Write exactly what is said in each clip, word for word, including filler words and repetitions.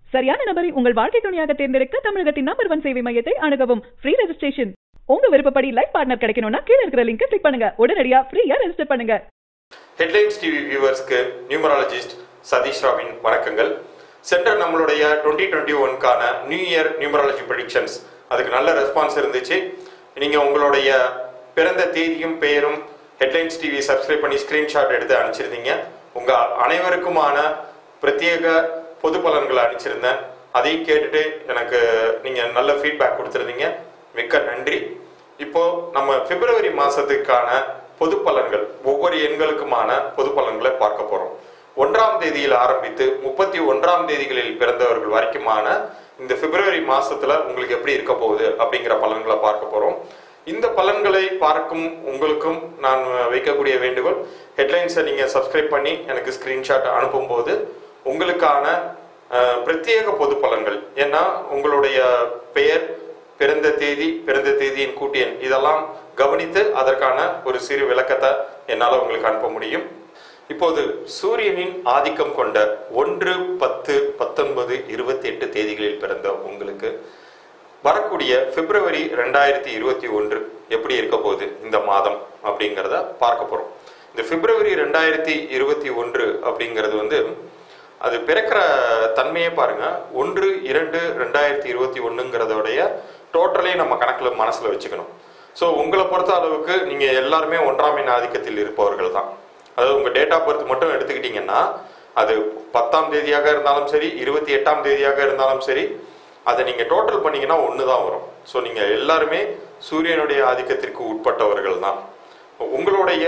சரியான நபரை உங்கள் வாழ்க்கை துணையாக தேர்ந்தெடுக்க தமிழகத்தின் நம்பர் ஒன் சேவை மையத்தை அணுகவும். Free registration. உங்க விருப்பப்படி லைஃப் பார்ட்னர் கிடைக்கணும்னா கீழ இருக்கிற லிங்கை கிளிக் பண்ணுங்க. உடனடியா ஃப்ரீயா ரெஜிஸ்டர் பண்ணுங்க. ஹெட்லைன்ஸ் டிவி வியூவர்ஸ்க்கு நியூமராலஜிஸ்ட் சதீஷ் ராவின் வணக்கங்கள். சென்ற நம்மளுடைய டுவெண்ட்டி டுவெண்ட்டி ஒன்கான நியூ இயர் நியூமராலஜி ப்ரெடிக்ஷன்ஸ் அதுக்கு நல்ல ரெஸ்பான்ஸ் இருந்துச்சு. நீங்க உங்களுடைய பிறந்த தேதியும் பெயரும் ஹெட்லைன்ஸ் டிவி சப்ஸ்கிரைப் பண்ணி ஸ்கிரீன்ஷாட் எடுத்து அனுப்பிச்சிருந்தீங்க. உங்க அனைவருக்குமான பிரத்யேக பொது பலன்களை அனுப்பிச்சிருந்தேன். அதையும் கேட்டுட்டு எனக்கு நீங்க நல்ல ஃபீட்பேக் கொடுத்துருந்தீங்க. மிக்க நன்றி. இப்போ நம்ம பிப்ரவரி மாசத்துக்கான பொது பலன்கள், ஒவ்வொரு எண்களுக்குமான பொது பலன்களை பார்க்க போறோம். ஒன்றாம் தேதியில் ஆரம்பித்து முப்பத்தி ஒன்றாம் தேதிகளில் பிறந்தவர்கள் வரைக்குமான இந்த பிப்ரவரி மாசத்துல உங்களுக்கு எப்படி இருக்க போகுது அப்படிங்கிற பலன்களை பார்க்க போறோம். இந்த பலன்களை பார்க்கும் உங்களுக்கும் நான் வைக்கக்கூடிய வேண்டுகோள், ஹெட்லைன்ஸை நீங்க சப்ஸ்கிரைப் பண்ணி எனக்கு ஸ்கிரீன்ஷாட் அனுப்பும் போது உங்களுக்கான பிரத்யேக பொது பலன்கள், ஏன்னா உங்களுடைய பெயர், பிறந்த தேதி, பிறந்த தேதியின் கூட்டியன் இதெல்லாம் கவனித்து அதற்கான ஒரு சிறு விளக்கத்தை என்னால் உங்களுக்கு அனுப்ப முடியும். இப்போது சூரியனின் ஆதிக்கம் கொண்ட ஒன்று பத்து பத்தொன்பது இருபத்தி எட்டு தேதிகளில் பிறந்த உங்களுக்கு வரக்கூடிய பிப்ரவரி ரெண்டாயிரத்தி இருபத்தி ஒன்று எப்படி இருக்க போகுது இந்த மாதம் அப்படிங்கிறத பார்க்க போறோம். இந்த பிப்ரவரி ரெண்டாயிரத்தி இருபத்தி ஒன்று அப்படிங்கிறது வந்து அது பிறக்கிற தன்மையே பாருங்க. ஒன்று இரண்டு ரெண்டாயிரத்தி இருபத்தி ஒண்ணுங்கிறதோடைய டோட்டலே நம்ம கணக்குல மனசுல வச்சுக்கணும். ஸோ உங்களை பொறுத்த அளவுக்கு நீங்க எல்லாருமே ஒன்றாம் எண் ஆதிக்கத்தில் இருப்பவர்கள் தான். அதாவது உங்க டேட் ஆஃப் பர்த் மட்டும் எடுத்துக்கிட்டீங்கன்னா அது பத்தாம் தேதியாக இருந்தாலும் சரி, இருபத்தி எட்டாம் தேதியாக இருந்தாலும் சரி, அதை நீங்க டோட்டல் பண்ணீங்கன்னா ஒண்ணுதான் வரும். ஸோ நீங்க எல்லாருமே சூரியனுடைய ஆதிக்கத்திற்கு உட்பட்டவர்கள் தான். உங்களுடைய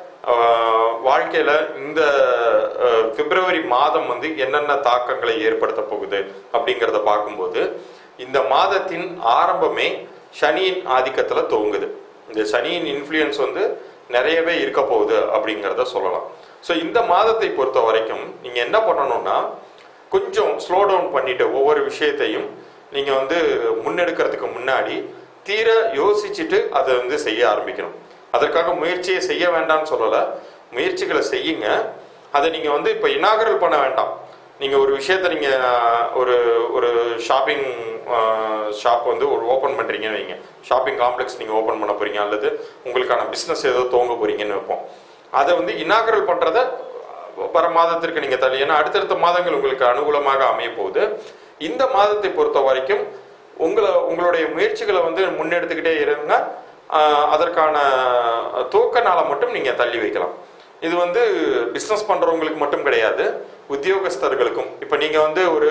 வாழ்க்கையில இந்த பிப்ரவரி மாதம் வந்து என்னென்ன தாக்கங்களை ஏற்படுத்த போகுது அப்படிங்கிறத பார்க்கும்போது இந்த மாதத்தின் ஆரம்பமே சனியின் ஆதிக்கத்துல துவங்குது. இந்த சனியின் இன்ஃப்ளூயன்ஸ் வந்து நிறையவே இருக்க போகுது அப்படிங்கிறத சொல்லலாம். ஸோ இந்த மாதத்தை பொறுத்த வரைக்கும் நீங்க என்ன பண்ணணும்னா கொஞ்சம் ஸ்லோ டவுன் பண்ணிட்டு ஒவ்வொரு விஷயத்தையும் நீங்க வந்து முன்னெடுக்கிறதுக்கு முன்னாடி தீர யோசிச்சுட்டு அதை வந்து செய்ய ஆரம்பிக்கணும். அதற்காக முயற்சியை செய்ய வேண்டாம்னு சொல்லலை, முயற்சிகளை செய்யுங்க. அதை நீங்கள் வந்து இப்போ இனாகரல் பண்ண வேண்டாம். நீங்கள் ஒரு விஷயத்த நீங்கள் ஒரு ஒரு ஷாப்பிங் ஷாப் வந்து ஒரு ஓப்பன் பண்ணுறீங்கன்னு வைங்க, ஷாப்பிங் காம்ப்ளெக்ஸ் நீங்கள் ஓப்பன் பண்ண போகிறீங்க, அல்லது உங்களுக்கான பிஸ்னஸ் ஏதோ துவங்க போகிறீங்கன்னு வைப்போம். அதை வந்து இனாகரல் பண்ணுறத வர மாதத்திற்கு நீங்கள் தள்ளி, ஏன்னா அடுத்தடுத்த மாதங்கள் உங்களுக்கு அனுகூலமாக அமைய போகுது. இந்த மாதத்தை பொறுத்த வரைக்கும் உங்களை உங்களுடைய முயற்சிகளை வந்து முன்னெடுத்துக்கிட்டே இருங்க. அதற்கான துவக்க நாளை மட்டும் நீங்கள் தள்ளி வைக்கலாம். இது வந்து பிஸ்னஸ் பண்ணுறவங்களுக்கு மட்டும் கிடையாது, உத்தியோகஸ்தர்களுக்கும். இப்போ நீங்கள் வந்து ஒரு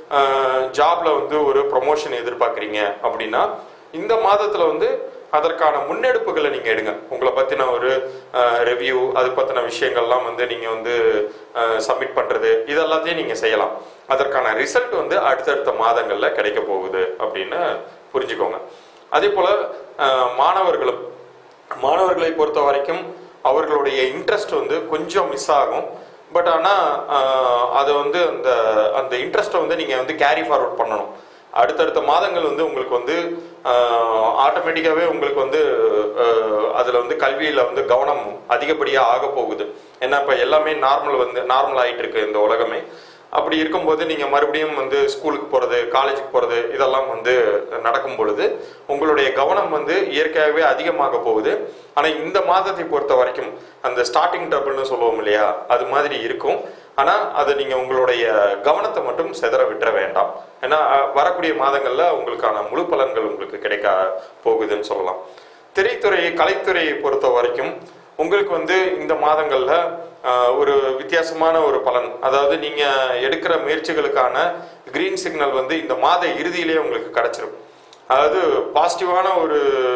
ஜாப்ல வந்து ஒரு ப்ரொமோஷன் எதிர்பார்க்குறீங்க அப்படின்னா இந்த மாதத்தில் வந்து அதற்கான முன்னெடுப்புகளை நீங்கள் எடுங்க. உங்களை பற்றின ஒரு ரிவ்யூ, அது பற்றின விஷயங்கள்லாம் வந்து நீங்கள் வந்து சப்மிட் பண்ணுறது, இதெல்லாத்தையும் நீங்கள் செய்யலாம். அதற்கான ரிசல்ட் வந்து அடுத்தடுத்த மாதங்களில் கிடைக்க போகுது அப்படின்னு புரிஞ்சுக்கோங்க. அதே போல் மாணவர்களும் மாணவர்களை பொறுத்த வரைக்கும் அவர்களுடைய இன்ட்ரெஸ்ட் வந்து கொஞ்சம் மிஸ் ஆகும். பட் ஆனால் அதை வந்து அந்த அந்த இன்ட்ரெஸ்ட்டை வந்து நீங்கள் வந்து கேரி ஃபார்வர்ட் பண்ணணும். அடுத்தடுத்த மாதங்கள் வந்து உங்களுக்கு வந்து ஆட்டோமேட்டிக்காகவே உங்களுக்கு வந்து அதில் வந்து கல்வியில் வந்து கவனம் அதிகப்படியாக ஆக போகுது. ஏன்னா இப்போ எல்லாமே நார்மல் வந்து நார்மல் ஆகிட்டு இருக்கு இந்த உலகமே. அப்படி இருக்கும்போது நீங்கள் மறுபடியும் வந்து ஸ்கூலுக்கு போகிறது, காலேஜுக்கு போகிறது, இதெல்லாம் வந்து நடக்கும் பொழுது உங்களுடைய கவனம் வந்து இயற்கையாகவே அதிகமாக போகுது. ஆனால் இந்த மாதத்தை பொறுத்த வரைக்கும் அந்த ஸ்டார்டிங் ட்ரபிள்னு சொல்லுவோம் இல்லையா, அது மாதிரி இருக்கும். ஆனால் அதை நீங்கள் உங்களுடைய கவனத்தை மட்டும் செதற விட்டுற வேண்டாம். ஏன்னா வரக்கூடிய மாதங்களில் உங்களுக்கான முழு பலன்கள் உங்களுக்கு கிடைக்க போகுதுன்னு சொல்லலாம். திரைத்துறையை, கலைத்துறையை பொறுத்த வரைக்கும் உங்களுக்கு வந்து இந்த மாதங்களில் ஒரு வித்தியாசமான ஒரு பலன், அதாவது நீங்கள் எடுக்கிற முயற்சிகளுக்கான கிரீன் சிக்னல் வந்து இந்த மாத இறுதியிலே உங்களுக்கு கிடைச்சிரும். அதாவது பாசிட்டிவான ஒரு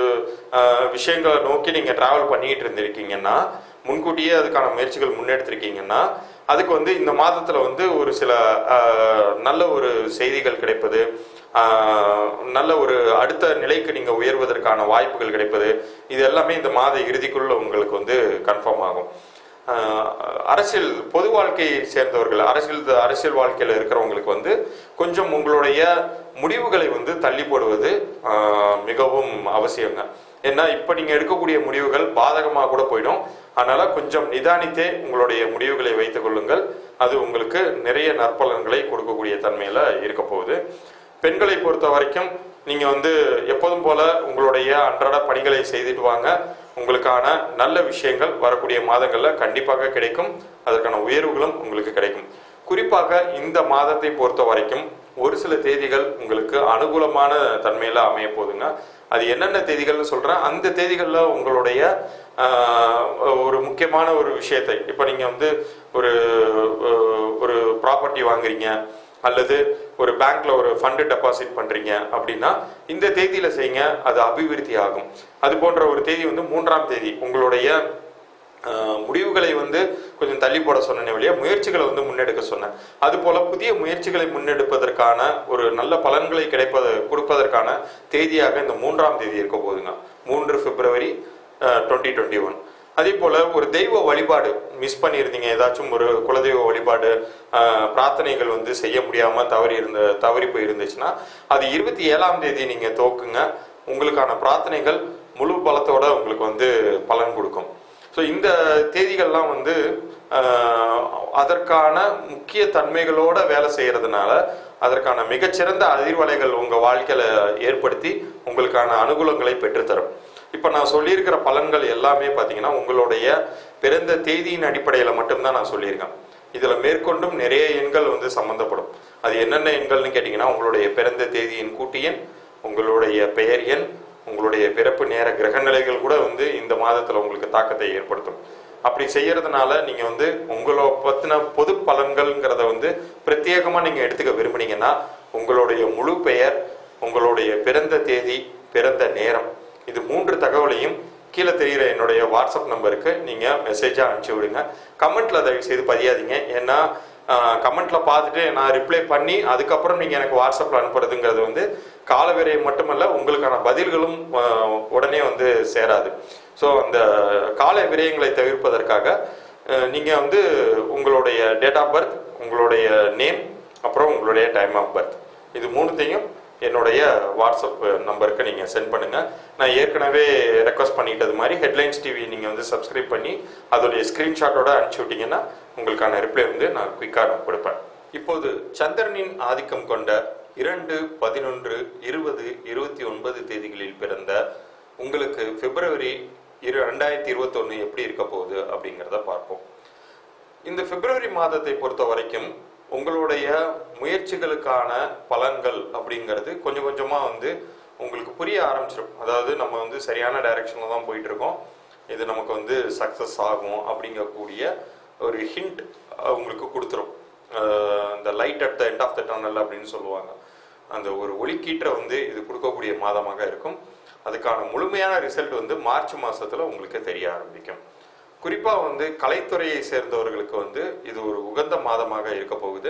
விஷயங்களை நோக்கி நீங்கள் ட்ராவல் பண்ணிக்கிட்டு இருந்திருக்கீங்கன்னா, முன்கூட்டியே அதுக்கான முயற்சிகள் முன்னெடுத்திருக்கீங்கன்னா அதுக்கு வந்து இந்த மாதத்தில் வந்து ஒரு சில நல்ல ஒரு செய்திகள் கிடைப்பது, நல்ல ஒரு அடுத்த நிலைக்கு நீங்கள் உயர்வதற்கான வாய்ப்புகள் கிடைப்பது, இது எல்லாமே இந்த மாத இறுதிக்குள்ள உங்களுக்கு வந்து கன்ஃபார்ம் ஆகும். அரசியல் பொது வாழ்க்கையை சேர்ந்தவர்கள், அரசியல் அரசியல் வாழ்க்கையில் இருக்கிறவங்களுக்கு வந்து கொஞ்சம் உங்களுடைய முடிவுகளை வந்து தள்ளி போடுவது மிகவும் அவசியங்க. ஏன்னா இப்போ நீங்கள் எடுக்கக்கூடிய முடிவுகள் பாதகமாக கூட போயிடும். அதனால கொஞ்சம் நிதானித்தே உங்களுடைய முடிவுகளை வைத்துக் கொள்ளுங்கள். அது உங்களுக்கு நிறைய நற்பலன்களை கொடுக்கக்கூடிய தன்மையில் இருக்க போகுது. பெண்களை பொறுத்த வரைக்கும் நீங்கள் வந்து எப்போதும் போல உங்களுடைய அன்றாட பணிகளை செய்துட்டு வாங்க. உங்களுக்கான நல்ல விஷயங்கள் வரக்கூடிய மாதங்களில் கண்டிப்பாக கிடைக்கும். அதற்கான உயர்வுகளும் உங்களுக்கு கிடைக்கும். குறிப்பாக இந்த மாதத்தை பொறுத்த வரைக்கும் ஒரு சில தேதிகள் உங்களுக்கு அனுகூலமான தன்மையில் அமைய போகுதுங்க. அது என்னென்ன தேதிகள்னு சொல்கிறேன். அந்த தேதிகளில் உங்களுடைய ஒரு முக்கியமான ஒரு விஷயத்தை, இப்போ நீங்கள் வந்து ஒரு ஒரு ப்ராப்பர்ட்டி வாங்குறீங்க அல்லது ஒரு பேங்க்ல ஒரு ஃபண்டு டெபாசிட் பண்றீங்க அப்படின்னா இந்த தேதியில செய்யுங்க, அது அபிவிருத்தி ஆகும். அது போன்ற ஒரு தேதி வந்து மூன்றாம் தேதி உங்களுடைய முடிவுகளை வந்து கொஞ்சம் தள்ளி போட சொன்ன வழியா முயற்சிகளை வந்து முன்னெடுக்க சொன்னேன். அது போல புதிய முயற்சிகளை முன்னெடுப்பதற்கான ஒரு நல்ல பலன்களை கிடைப்பது கொடுப்பதற்கான தேதியாக இந்த மூன்றாம் தேதி இருக்க போகுதுங்க. மூன்று பிப்ரவரி டுவெண்ட்டி டுவெண்ட்டி ஒன். அதே போல ஒரு தெய்வ வழிபாடு மிஸ் பண்ணியிருந்தீங்க, ஏதாச்சும் ஒரு குலதெய்வ வழிபாடு பிரார்த்தனைகள் வந்து செய்ய முடியாம தவறி இருந்த தவறி போய் இருந்துச்சுன்னா அது இருபத்தி ஏழாம் தேதி நீங்க துவக்குங்க. உங்களுக்கான பிரார்த்தனைகள் முழு பலத்தோட உங்களுக்கு வந்து பலன் கொடுக்கும். ஸோ இந்த தேதிகள்லாம் வந்து அதற்கான முக்கிய தன்மைகளோட வேலை செய்யறதுனால அதற்கான மிகச்சிறந்த அதிர்வலைகள் உங்க வாழ்க்கையில ஏற்படுத்தி உங்களுக்கான அனுகூலங்களை பெற்றுத்தரும். இப்போ நான் சொல்லியிருக்கிற பலன்கள் எல்லாமே பார்த்தீங்கன்னா உங்களுடைய பிறந்த தேதியின் அடிப்படையில் மட்டும்தான் நான் சொல்லியிருக்கேன். இதில் மேற்கொண்டும் நிறைய எண்கள் வந்து சம்மந்தப்படும். அது என்னென்ன எண்கள்னு கேட்டிங்கன்னா உங்களுடைய பிறந்த தேதியின் கூட்டு எண், உங்களுடைய பெயர் எண், உங்களுடைய பிறப்பு நேர கிரக நிலைகள் கூட வந்து இந்த மாதத்தில் உங்களுக்கு தாக்கத்தை ஏற்படுத்தும். அப்படி செய்யறதுனால நீங்கள் வந்து உங்களை பற்றின பொது பலன்கள்ங்கிறத வந்து பிரத்யேகமாக நீங்கள் எடுத்துக்க விரும்புனீங்கன்னா உங்களுடைய முழு பெயர், உங்களுடைய பிறந்த தேதி, பிறந்த நேரம், இது மூன்று தகவலையும் கீழே தெரிகிற என்னுடைய வாட்ஸ்அப் நம்பருக்கு நீங்கள் மெசேஜாக அனுப்பிச்சி விடுங்க. கமெண்ட்டில் தயவு செய்து பதியாதீங்க. ஏன்னா கமெண்ட்டில் பார்த்துட்டு நான் ரிப்ளை பண்ணி அதுக்கப்புறம் நீங்கள் எனக்கு வாட்ஸ்அப்பில் அனுப்புறதுங்கிறது வந்து கால விரயம் மட்டுமல்ல, உங்களுக்கான பதில்களும் உடனே வந்து சேராது. ஸோ அந்த கால விரயங்களை தவிர்ப்பதற்காக நீங்கள் வந்து உங்களுடைய டேட் ஆஃப் பர்த், உங்களுடைய நேம், அப்புறம் உங்களுடைய டைம் ஆஃப் பர்த், இது மூணுத்தையும் என்னுடைய வாட்ஸ்அப் நம்பருக்கு நீங்கள் சென்ட் பண்ணுங்கள். நான் ஏற்கனவே ரெக்வஸ்ட் பண்ணிட்டது மாதிரி ஹெட்லைன்ஸ் டிவி நீங்கள் வந்து சப்ஸ்கிரைப் பண்ணி அதோடைய ஸ்க்ரீன்ஷாட்டோட அனுப்பிச்சி விட்டீங்கன்னா உங்களுக்கான ரிப்ளை வந்து நான் குயிக்காக நான் கொடுப்பேன். இப்போது சந்திரனின் ஆதிக்கம் கொண்ட இரண்டு, பதினொன்று, இருபது, இருபத்தி ஒன்பது தேதிகளில் பிறந்த உங்களுக்கு பிப்ரவரி இரு ரெண்டாயிரத்தி இருபத்தி ஒன்று எப்படி இருக்க போகுது அப்படிங்கிறத பார்ப்போம். இந்த பிப்ரவரி மாதத்தை பொறுத்த வரைக்கும் உங்களுடைய முயற்சிகளுக்கான பலன்கள் அப்படிங்கிறது கொஞ்சம் கொஞ்சமாக வந்து உங்களுக்கு புரிய ஆரம்பிச்சிடும். அதாவது நம்ம வந்து சரியான டைரக்ஷனில் தான் போயிட்டு இருக்கோம், இது நமக்கு வந்து சக்ஸஸ் ஆகும் அப்படிங்கக்கூடிய ஒரு ஹிண்ட் உங்களுக்கு கொடுத்துரும். இந்த light at the end of the tunnel அப்படின்னு சொல்லுவாங்க. அந்த ஒரு ஒளிக்கீற்றை வந்து இது கொடுக்கக்கூடிய மாதமாக இருக்கும். அதுக்கான முழுமையான ரிசல்ட் வந்து மார்ச் மாதத்தில் உங்களுக்கு தெரிய ஆரம்பிக்கும். குறிப்பாக வந்து கலைத்துறையை சேர்ந்தவர்களுக்கு வந்து இது ஒரு உகந்த மாதமாக இருக்க போகுது.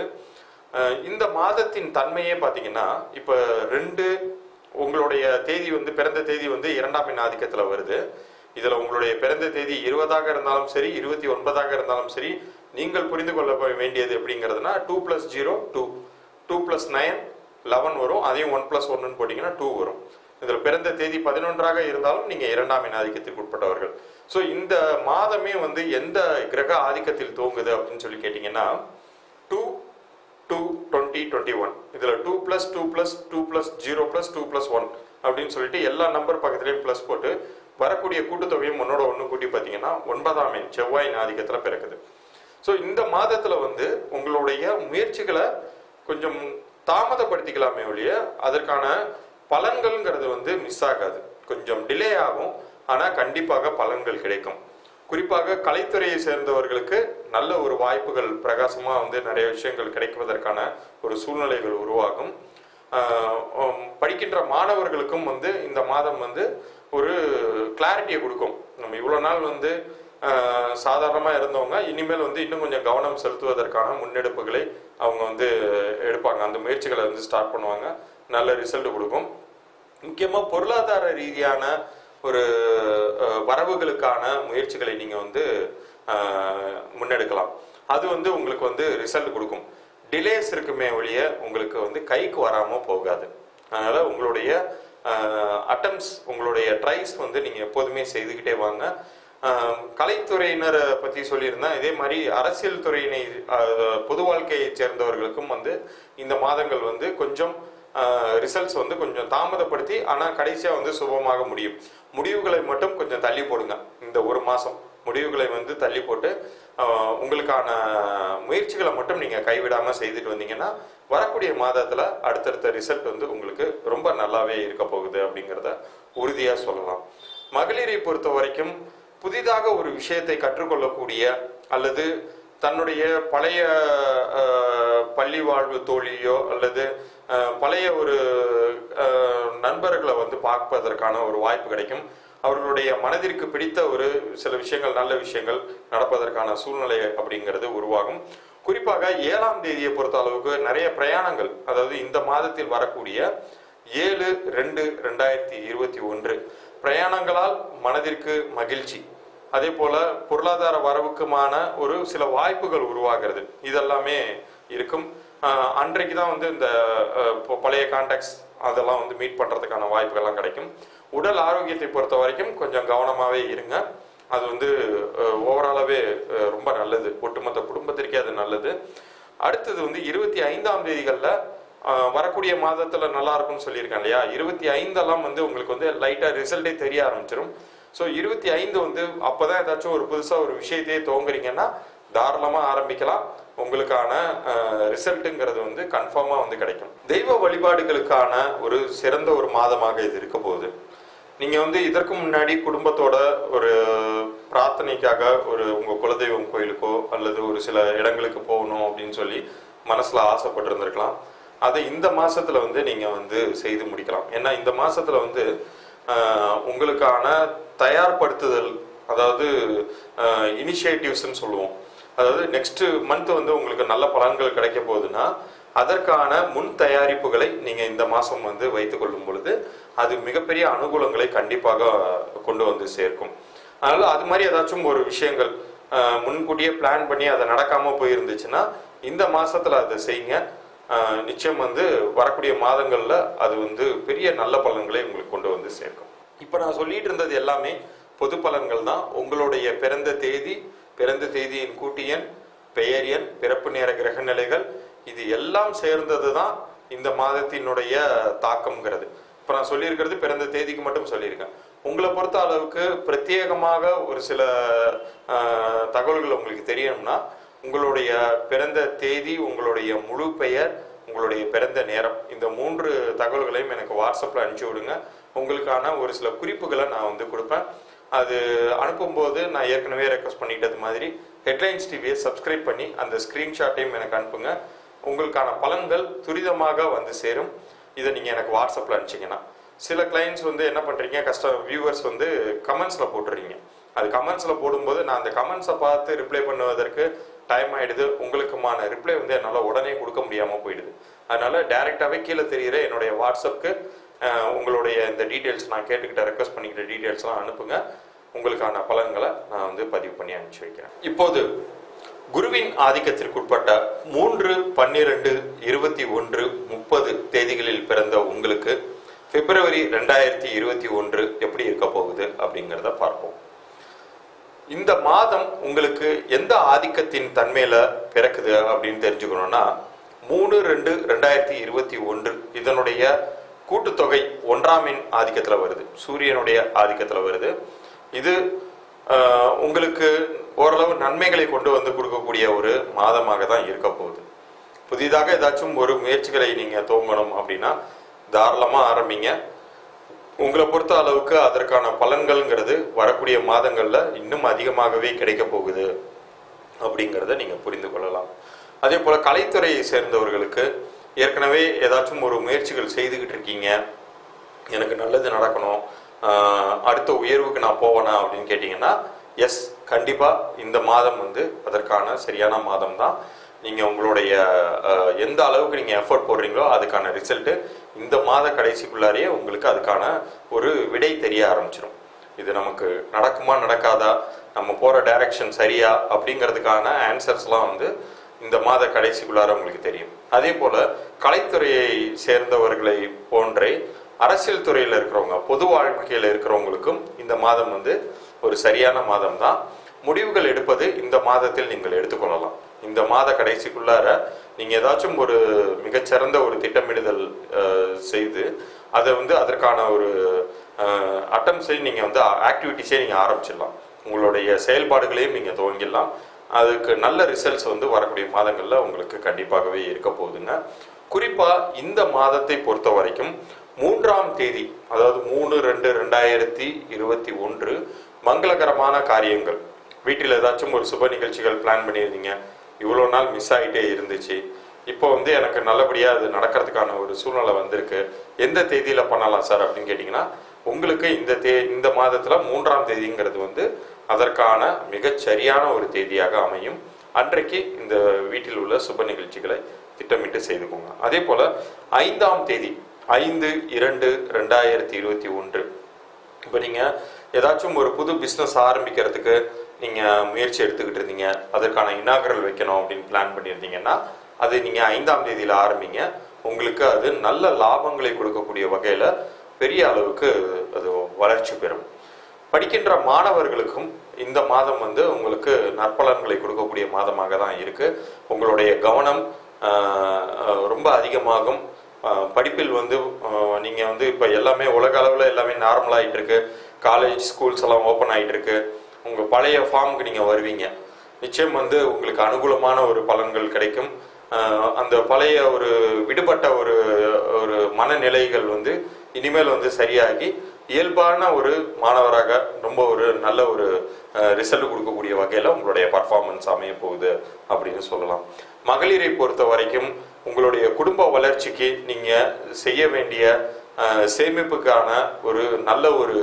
இந்த மாதத்தின் தன்மையே பார்த்தீங்கன்னா இப்போ ரெண்டு உங்களுடைய தேதி வந்து பிறந்த தேதி வந்து இரண்டாம் எண் ஆதிக்கத்தில் வருது. இதில் உங்களுடைய பிறந்த தேதி இருபதாக இருந்தாலும் சரி, இருபத்தி ஒன்பதாக இருந்தாலும் சரி, நீங்கள் புரிந்து கொள்ள வேண்டியது எப்படிங்கிறதுனா two plus zero two, two plus nine eleven வரும். அதையும் ஒன் பிளஸ் ஒன்னு போட்டிங்கன்னா டூ வரும். இதில் பிறந்த தேதி பதினொன்றாக இருந்தாலும் நீங்கள் இரண்டாம் எண் ஆதிக்கத்திற்கு உட்பட்டவர்கள். ஸோ இந்த மாதமே வந்து எந்த கிரக ஆதிக்கத்தில் துவங்குது அப்படின்னு சொல்லி கேட்டிங்கன்னா two two twenty twenty one. இதில் two plus two plus two plus zero plus two plus one அப்படின்னு சொல்லிட்டு எல்லா நம்பர் பக்கத்துலேயும் ப்ளஸ் போட்டு வரக்கூடிய கூட்டுத்தொகையும் ஒன்னோட ஒன்று கூட்டி பார்த்தீங்கன்னா ஒன்பதாம் எண் செவ்வாயின் ஆதிக்கத்தில் பிறக்குது. ஸோ இந்த மாதத்தில் வந்து உங்களுடைய முயற்சிகளை கொஞ்சம் தாமதப்படுத்திக்கலாமே ஒழிய அதற்கான பலன்கள்ங்கிறது வந்து மிஸ் ஆகாது. கொஞ்சம் டிலே ஆகும், ஆனால் கண்டிப்பாக பலன்கள் கிடைக்கும். குறிப்பாக கலைத்துறையை சேர்ந்தவர்களுக்கு நல்ல ஒரு வாய்ப்புகள் பிரகாசமாக வந்து நிறைய விஷயங்கள் கிடைக்குவதற்கான ஒரு சூழ்நிலைகள் உருவாகும். படிக்கின்ற மாணவர்களுக்கும் வந்து இந்த மாதம் வந்து ஒரு கிளாரிட்டியை கொடுக்கும். நம்ம இவ்வளோ நாள் வந்து சாதாரணமாக இருந்தவங்க இனிமேல் வந்து இன்னும் கொஞ்சம் கவனம் செலுத்துவதற்கான முன்னெடுப்புகளை அவங்க வந்து எடுப்பாங்க. அந்த முயற்சிகளை வந்து ஸ்டார்ட் பண்ணுவாங்க, நல்ல ரிசல்ட் கொடுக்கும். முக்கியமாக பொருளாதார ரீதியான ஒரு வரவுகளுக்கான முயற்சிகளை நீங்கள் வந்து முன்னெடுக்கலாம். அது வந்து உங்களுக்கு வந்து ரிசல்ட் கொடுக்கும். டிலேஸ் இருக்குமே ஒழிய உங்களுக்கு வந்து கைக்கு வராமல் போகாது. அதனால் உங்களுடைய அட்டம்ஸ், உங்களுடைய ட்ரைஸ் வந்து நீங்கள் எப்போதுமே செய்துக்கிட்டே வாங்க. கலைத்துறையினரை பற்றி சொல்லியிருந்தேன். இதே மாதிரி அரசியல் துறையினை பொது வாழ்க்கையை சேர்ந்தவர்களுக்கும் வந்து இந்த மாதங்கள் வந்து கொஞ்சம் ரிசல்ட்ஸ் வந்து கொஞ்சம் தாமதப்படுத்தி ஆனால் கடைசியாக வந்து சுபமாக முடியும். முடிவுகளை மட்டும் கொஞ்சம் தள்ளி போடுங்க. இந்த ஒரு மாதம் முடிவுகளை வந்து தள்ளி போட்டு உங்களுக்கான முயற்சிகளை மட்டும் நீங்கள் கைவிடாமல் செய்துட்டு வந்தீங்கன்னா வரக்கூடிய மாதத்தில் அடுத்தடுத்த ரிசல்ட் வந்து உங்களுக்கு ரொம்ப நல்லாவே இருக்க போகுது அப்படிங்கிறத உறுதியாக சொல்லலாம். மகளிரை பொறுத்த வரைக்கும் புதிதாக ஒரு விஷயத்தை கற்றுக்கொள்ளக்கூடிய அல்லது தன்னுடைய பழைய பள்ளி வாழ்வு தோழியோ அல்லது பழைய ஒரு நண்பர்களை வந்து பார்ப்பதற்கான ஒரு வாய்ப்பு கிடைக்கும். அவர்களுடைய மனதிற்கு பிடித்த ஒரு சில விஷயங்கள் நல்ல விஷயங்கள் நடப்பதற்கான சூழ்நிலை அப்படிங்கிறது உருவாகும். குறிப்பாக ஏழாம் தேதியை பொறுத்த அளவுக்கு நிறைய பிரயாணங்கள், அதாவது இந்த மாதத்தில் வரக்கூடிய ஏழு ரெண்டு ரெண்டாயிரத்தி இருபத்தி ஒன்று பிரயாணங்களால் மனதிற்கு மகிழ்ச்சி, அதே போல பொருளாதார வரவுக்குமான ஒரு சில வாய்ப்புகள் உருவாகிறது. இதெல்லாமே இருக்கும். அன்றைக்கு தான் வந்து இந்த பழைய கான்டாக்ட்ஸ் அதெல்லாம் வந்து மீட் பண்ணுறதுக்கான வாய்ப்புகள்லாம் கிடைக்கும். உடல் ஆரோக்கியத்தை பொறுத்த வரைக்கும் கொஞ்சம் கவனமாகவே இருங்க. அது வந்து ஓவராலாகவே ரொம்ப நல்லது, ஒட்டுமொத்த குடும்பத்திற்கே அது நல்லது. அடுத்தது வந்து இருபத்தி ஐந்தாம் தேதிகளில் வரக்கூடிய மாதத்தில் நல்லா இருக்கும்னு சொல்லியிருக்கேன் இல்லையா. இருபத்தி ஐந்தெல்லாம் வந்து உங்களுக்கு வந்து லைட்டாக ரிசல்ட்டே தெரிய ஆரம்பிச்சிடும். ஸோ இருபத்தி ஐந்து வந்து அப்போ தான் ஏதாச்சும் ஒரு புதுசாக ஒரு விஷயத்தையே துவங்குறீங்கன்னா தாராளமாக ஆரம்பிக்கலாம். உங்களுக்கான ரிசல்ட்டுங்கிறது வந்து கன்ஃபார்மாக வந்து கிடைக்கும். தெய்வ வழிபாடுகளுக்கான ஒரு சிறந்த ஒரு மாதமாக இது இருக்க போகுது. நீங்கள் வந்து இதற்கு முன்னாடி குடும்பத்தோட ஒரு பிரார்த்தனைக்காக ஒரு உங்கள் குலதெய்வம் கோயிலுக்கோ அல்லது ஒரு சில இடங்களுக்கு போகணும் அப்படின்னு சொல்லி மனசில் ஆசைப்பட்டிருந்திருக்கலாம். அதை இந்த மாதத்தில் வந்து நீங்கள் வந்து செய்து முடிக்கலாம். ஏன்னா இந்த மாதத்தில் வந்து உங்களுக்கான தயார்படுத்துதல், அதாவது இனிஷியேட்டிவ்ஸ்ன்னு சொல்லுவோம். அதாவது நெக்ஸ்ட் மந்த் வந்து உங்களுக்கு நல்ல பலன்கள் கிடைக்க போகுதுன்னா அதற்கான முன் தயாரிப்புகளை நீங்கள் இந்த மாதம் வந்து வைத்துக் கொள்ளும் பொழுது அது மிகப்பெரிய அனுகூலங்களை கண்டிப்பாக கொண்டு வந்து சேர்க்கும். அதனால் அது மாதிரி ஏதாச்சும் ஒரு விஷயங்கள் முன்கூட்டியே பிளான் பண்ணி அதை நடக்காமல் போயிருந்துச்சுன்னா இந்த மாதத்தில் அதை செய்யுங்க. நிச்சயம் வந்து வரக்கூடிய மாதங்களில் அது வந்து பெரிய நல்ல பலன்களை உங்களுக்கு கொண்டு வந்து சேர்க்கும். இப்போ நான் சொல்லிட்டு இருந்தது எல்லாமே பொது பலன்கள் தான். உங்களுடைய பிறந்த தேதி, பிறந்த தேதியின் கூட்டு எண், பெயர் எண், பிறப்பு நேர கிரக நிலைகள் இது எல்லாம் சேர்ந்தது தான் இந்த மாதத்தினுடைய தாக்கம்ங்கிறது. இப்போ நான் சொல்லியிருக்கிறது பிறந்த தேதிக்கு மட்டும் சொல்லியிருக்கேன். உங்களை பொறுத்த அளவுக்கு பிரத்யேகமாக ஒரு சில தகவல்கள் உங்களுக்கு தெரியணும்னா உங்களுடைய பிறந்த தேதி, உங்களுடைய முழு பெயர், உங்களுடைய பிறந்த நேரம், இந்த மூன்று தகவல்களையும் எனக்கு வாட்ஸ்அப்பில் அனுப்பிச்சி விடுங்க. உங்களுக்கான ஒரு சில குறிப்புகளை நான் வந்து கொடுப்பேன். அது அனுப்பும்போது நான் ஏற்கனவே ரெக்வஸ்ட் பண்ணிட்டது மாதிரி ஹெட்லைன்ஸ் டிவியை சப்ஸ்கிரைப் பண்ணி அந்த ஸ்க்ரீன்ஷாட்டையும் எனக்கு அனுப்புங்க. உங்களுக்கான பலன்கள் துரிதமாக வந்து சேரும். இதை நீங்கள் எனக்கு வாட்ஸ்அப்பில் அனுப்பிச்சிங்கன்னா, சில கிளைண்ட்ஸ் வந்து என்ன பண்ணுறீங்க, கஸ்டமர் வியூவர்ஸ் வந்து கமெண்ட்ஸில் போட்டுறீங்க. அது கமெண்ட்ஸில் போடும்போது நான் அந்த கமெண்ட்ஸை பார்த்து ரிப்ளை பண்ணுவதற்கு டைம் ஆகிடுது. உங்களுக்குமான ரிப்ளை வந்து என்னால் உடனே கொடுக்க முடியாமல் போயிடுது. அதனால் டைரெக்டாகவே கீழே தெரிகிற என்னுடைய வாட்ஸ்அப்புக்கு உங்களுடைய இந்த டீட்டெயில்ஸ் நான் கேட்டுக்கிட்ட ரெக்வஸ்ட் பண்ணிக்கிட்ட டீட்டெயில்ஸ்லாம் அனுப்புங்க. உங்களுக்கான பலன்களை நான் வந்து பதிவு பண்ணி அனுப்பிச்சி வைக்கிறேன். இப்போது குருவின் ஆதிக்கத்திற்குட்பட்ட மூன்று பன்னிரெண்டு இருபத்தி ஒன்று முப்பது தேதிகளில் பிறந்த உங்களுக்கு பிப்ரவரி ரெண்டாயிரத்தி இருபத்தி ஒன்று எப்படி இருக்க போகுது அப்படிங்கிறத பார்ப்போம். இந்த மாதம் உங்களுக்கு எந்த ஆதிக்கத்தின் தன்மையில பிறக்குது அப்படின்னு தெரிஞ்சுக்கணும்னா மூணு ரெண்டு ரெண்டாயிரத்தி இருபத்தி ஒன்று இதனுடைய கூட்டுத்தொகை ஒன்றாம் எண் ஆதிக்கத்துல வருது, சூரியனுடைய ஆதிக்கத்துல வருது. இது உங்களுக்கு ஓரளவு நன்மைகளை கொண்டு வந்து கொடுக்கக்கூடிய ஒரு மாதமாக தான் இருக்க போகுது. புதிதாக ஏதாச்சும் ஒரு முயற்சிகளை நீங்க துவங்கணும் அப்படின்னா தாராளமா ஆரம்பிங்க. உங்களை பொறுத்த அளவுக்கு அதற்கான பலன்கள்ங்கிறது வரக்கூடிய மாதங்கள்ல இன்னும் அதிகமாகவே கிடைக்க போகுது அப்படிங்கிறத நீங்க புரிந்து கொள்ளலாம். அதே போல கலைத்துறையை சேர்ந்தவர்களுக்கு ஏற்கனவே ஏதாச்சும் ஒரு முயற்சிகள் செய்துக்கிட்டு இருக்கீங்க, எனக்கு நல்லது நடக்கணும், அடுத்த உயர்வுக்கு நான் போவேனா அப்படின்னு கேட்டிங்கன்னா எஸ், கண்டிப்பாக இந்த மாதம் வந்து அதற்கான சரியான மாதம் தான். நீங்கள் உங்களுடைய எந்த அளவுக்கு நீங்கள் எஃபர்ட் போடுறீங்களோ அதுக்கான ரிசல்ட்டு இந்த மாத கடைசிக்குள்ளாரையே உங்களுக்கு அதுக்கான ஒரு விடை தெரிய ஆரம்பிச்சிடும். இது நமக்கு நடக்குமா நடக்காதா, நம்ம போகிற டைரக்ஷன் சரியா அப்படிங்கிறதுக்கான ஆன்சர்ஸ்லாம் வந்து இந்த மாத கடைசிக்குள்ளார உங்களுக்கு தெரியும். அதே போல் கலைத்துறையை சேர்ந்தவர்களை போன்றே அரசியல் துறையில் இருக்கிறவங்க, பொது வாழ்க்கையில் இருக்கிறவங்களுக்கும் இந்த மாதம் வந்து ஒரு சரியான மாதம் தான். முடிவுகள் எடுப்பது இந்த மாதத்தில் நீங்கள் எடுத்துக்கொள்ளலாம். இந்த மாத கடைசிக்குள்ளார நீங்க ஏதாச்சும் ஒரு மிகச்சிறந்த ஒரு திட்டமிடுதல் செய்து அதை வந்து அதற்கான ஒரு அட்டம்ஸை நீங்க வந்து ஆக்டிவிட்டிஸே நீங்க ஆரம்பிச்சிடலாம். உங்களுடைய செயல்பாடுகளையும் நீங்க துவங்கிடலாம். அதுக்கு நல்ல ரிசல்ட்ஸ் வந்து வரக்கூடிய மாதங்கள்ல உங்களுக்கு கண்டிப்பாகவே இருக்க போகுதுங்க. குறிப்பா இந்த மாதத்தை பொறுத்த வரைக்கும் மூன்றாம் தேதி, அதாவது மூணு ரெண்டு ரெண்டாயிரத்தி இருபத்தி ஒன்று மங்களகரமான காரியங்கள், வீட்டில் ஏதாச்சும் ஒரு சுப நிகழ்ச்சிகள் பிளான் பண்ணியிருந்தீங்க, இவ்வளோ நாள் மிஸ் ஆகிட்டே இருந்துச்சு, இப்போ வந்து எனக்கு நல்லபடியாக அது நடக்கிறதுக்கான ஒரு சூழ்நிலை வந்திருக்கு, எந்த தேதியில் பண்ணலாம் சார் அப்படின்னு கேட்டிங்கன்னா, உங்களுக்கு இந்த தே இந்த மாதத்தில் மூன்றாம் தேதிங்கிறது வந்து அதற்கான மிகச்சரியான ஒரு தேதியாக அமையும். அன்றைக்கு இந்த வீட்டில் உள்ள சுப நிகழ்ச்சிகளை திட்டமிட்டு செய்துக்கோங்க. அதே போல் ஐந்தாம் தேதி ஐந்து இரண்டு ரெண்டாயிரத்தி இருபத்தி ஒன்று இப்போ நீங்கள் ஏதாச்சும் ஒரு புது பிஸ்னஸ் ஆரம்பிக்கிறதுக்கு நீங்கள் முயற்சி எடுத்துக்கிட்டு இருந்தீங்க, அதற்கான இனாகரல் வைக்கணும் அப்படின்னு பிளான் பண்ணியிருந்தீங்கன்னா அது நீங்கள் ஐந்தாம் தேதியில் ஆரம்பிங்க. உங்களுக்கு அது நல்ல லாபங்களை கொடுக்கக்கூடிய வகையில் பெரிய அளவுக்கு அது வளர்ச்சி பெறும். படிக்கின்ற மாணவர்களுக்கும் இந்த மாதம் வந்து உங்களுக்கு நற்பலன்களை கொடுக்கக்கூடிய மாதமாக தான் இருக்கு. உங்களுடைய கவனம் ரொம்ப அதிகமாகும். படிப்பில் வந்து நீங்க வந்து இப்போ எல்லாமே உலக அளவில் எல்லாமே நார்மல் ஆகிட்டு இருக்கு. காலேஜ் ஸ்கூல்ஸ் எல்லாம் ஓப்பன் ஆகிட்டு இருக்கு. உங்க பழைய ஃபார்முக்கு நீங்க வருவீங்க. நிச்சயம் வந்து உங்களுக்கு அனுகூலமான ஒரு பலன்கள் கிடைக்கும். அந்த பழைய ஒரு விடுபட்ட ஒரு ஒரு மனநிலைகள் வந்து இனிமேல் வந்து சரியாகி இயல்பான ஒரு மாணவராக ரொம்ப ஒரு நல்ல ஒரு ரிசல்ட் கொடுக்கக்கூடிய வகையில் உங்களுடைய பர்ஃபார்மன்ஸ் அமைய போகுது அப்படின்னு சொல்லலாம். மகளிரை பொறுத்த வரைக்கும் உங்களுடைய குடும்ப வளர்ச்சிக்கு நீங்க செய்ய வேண்டிய சேமிப்புக்கான ஒரு நல்ல ஒரு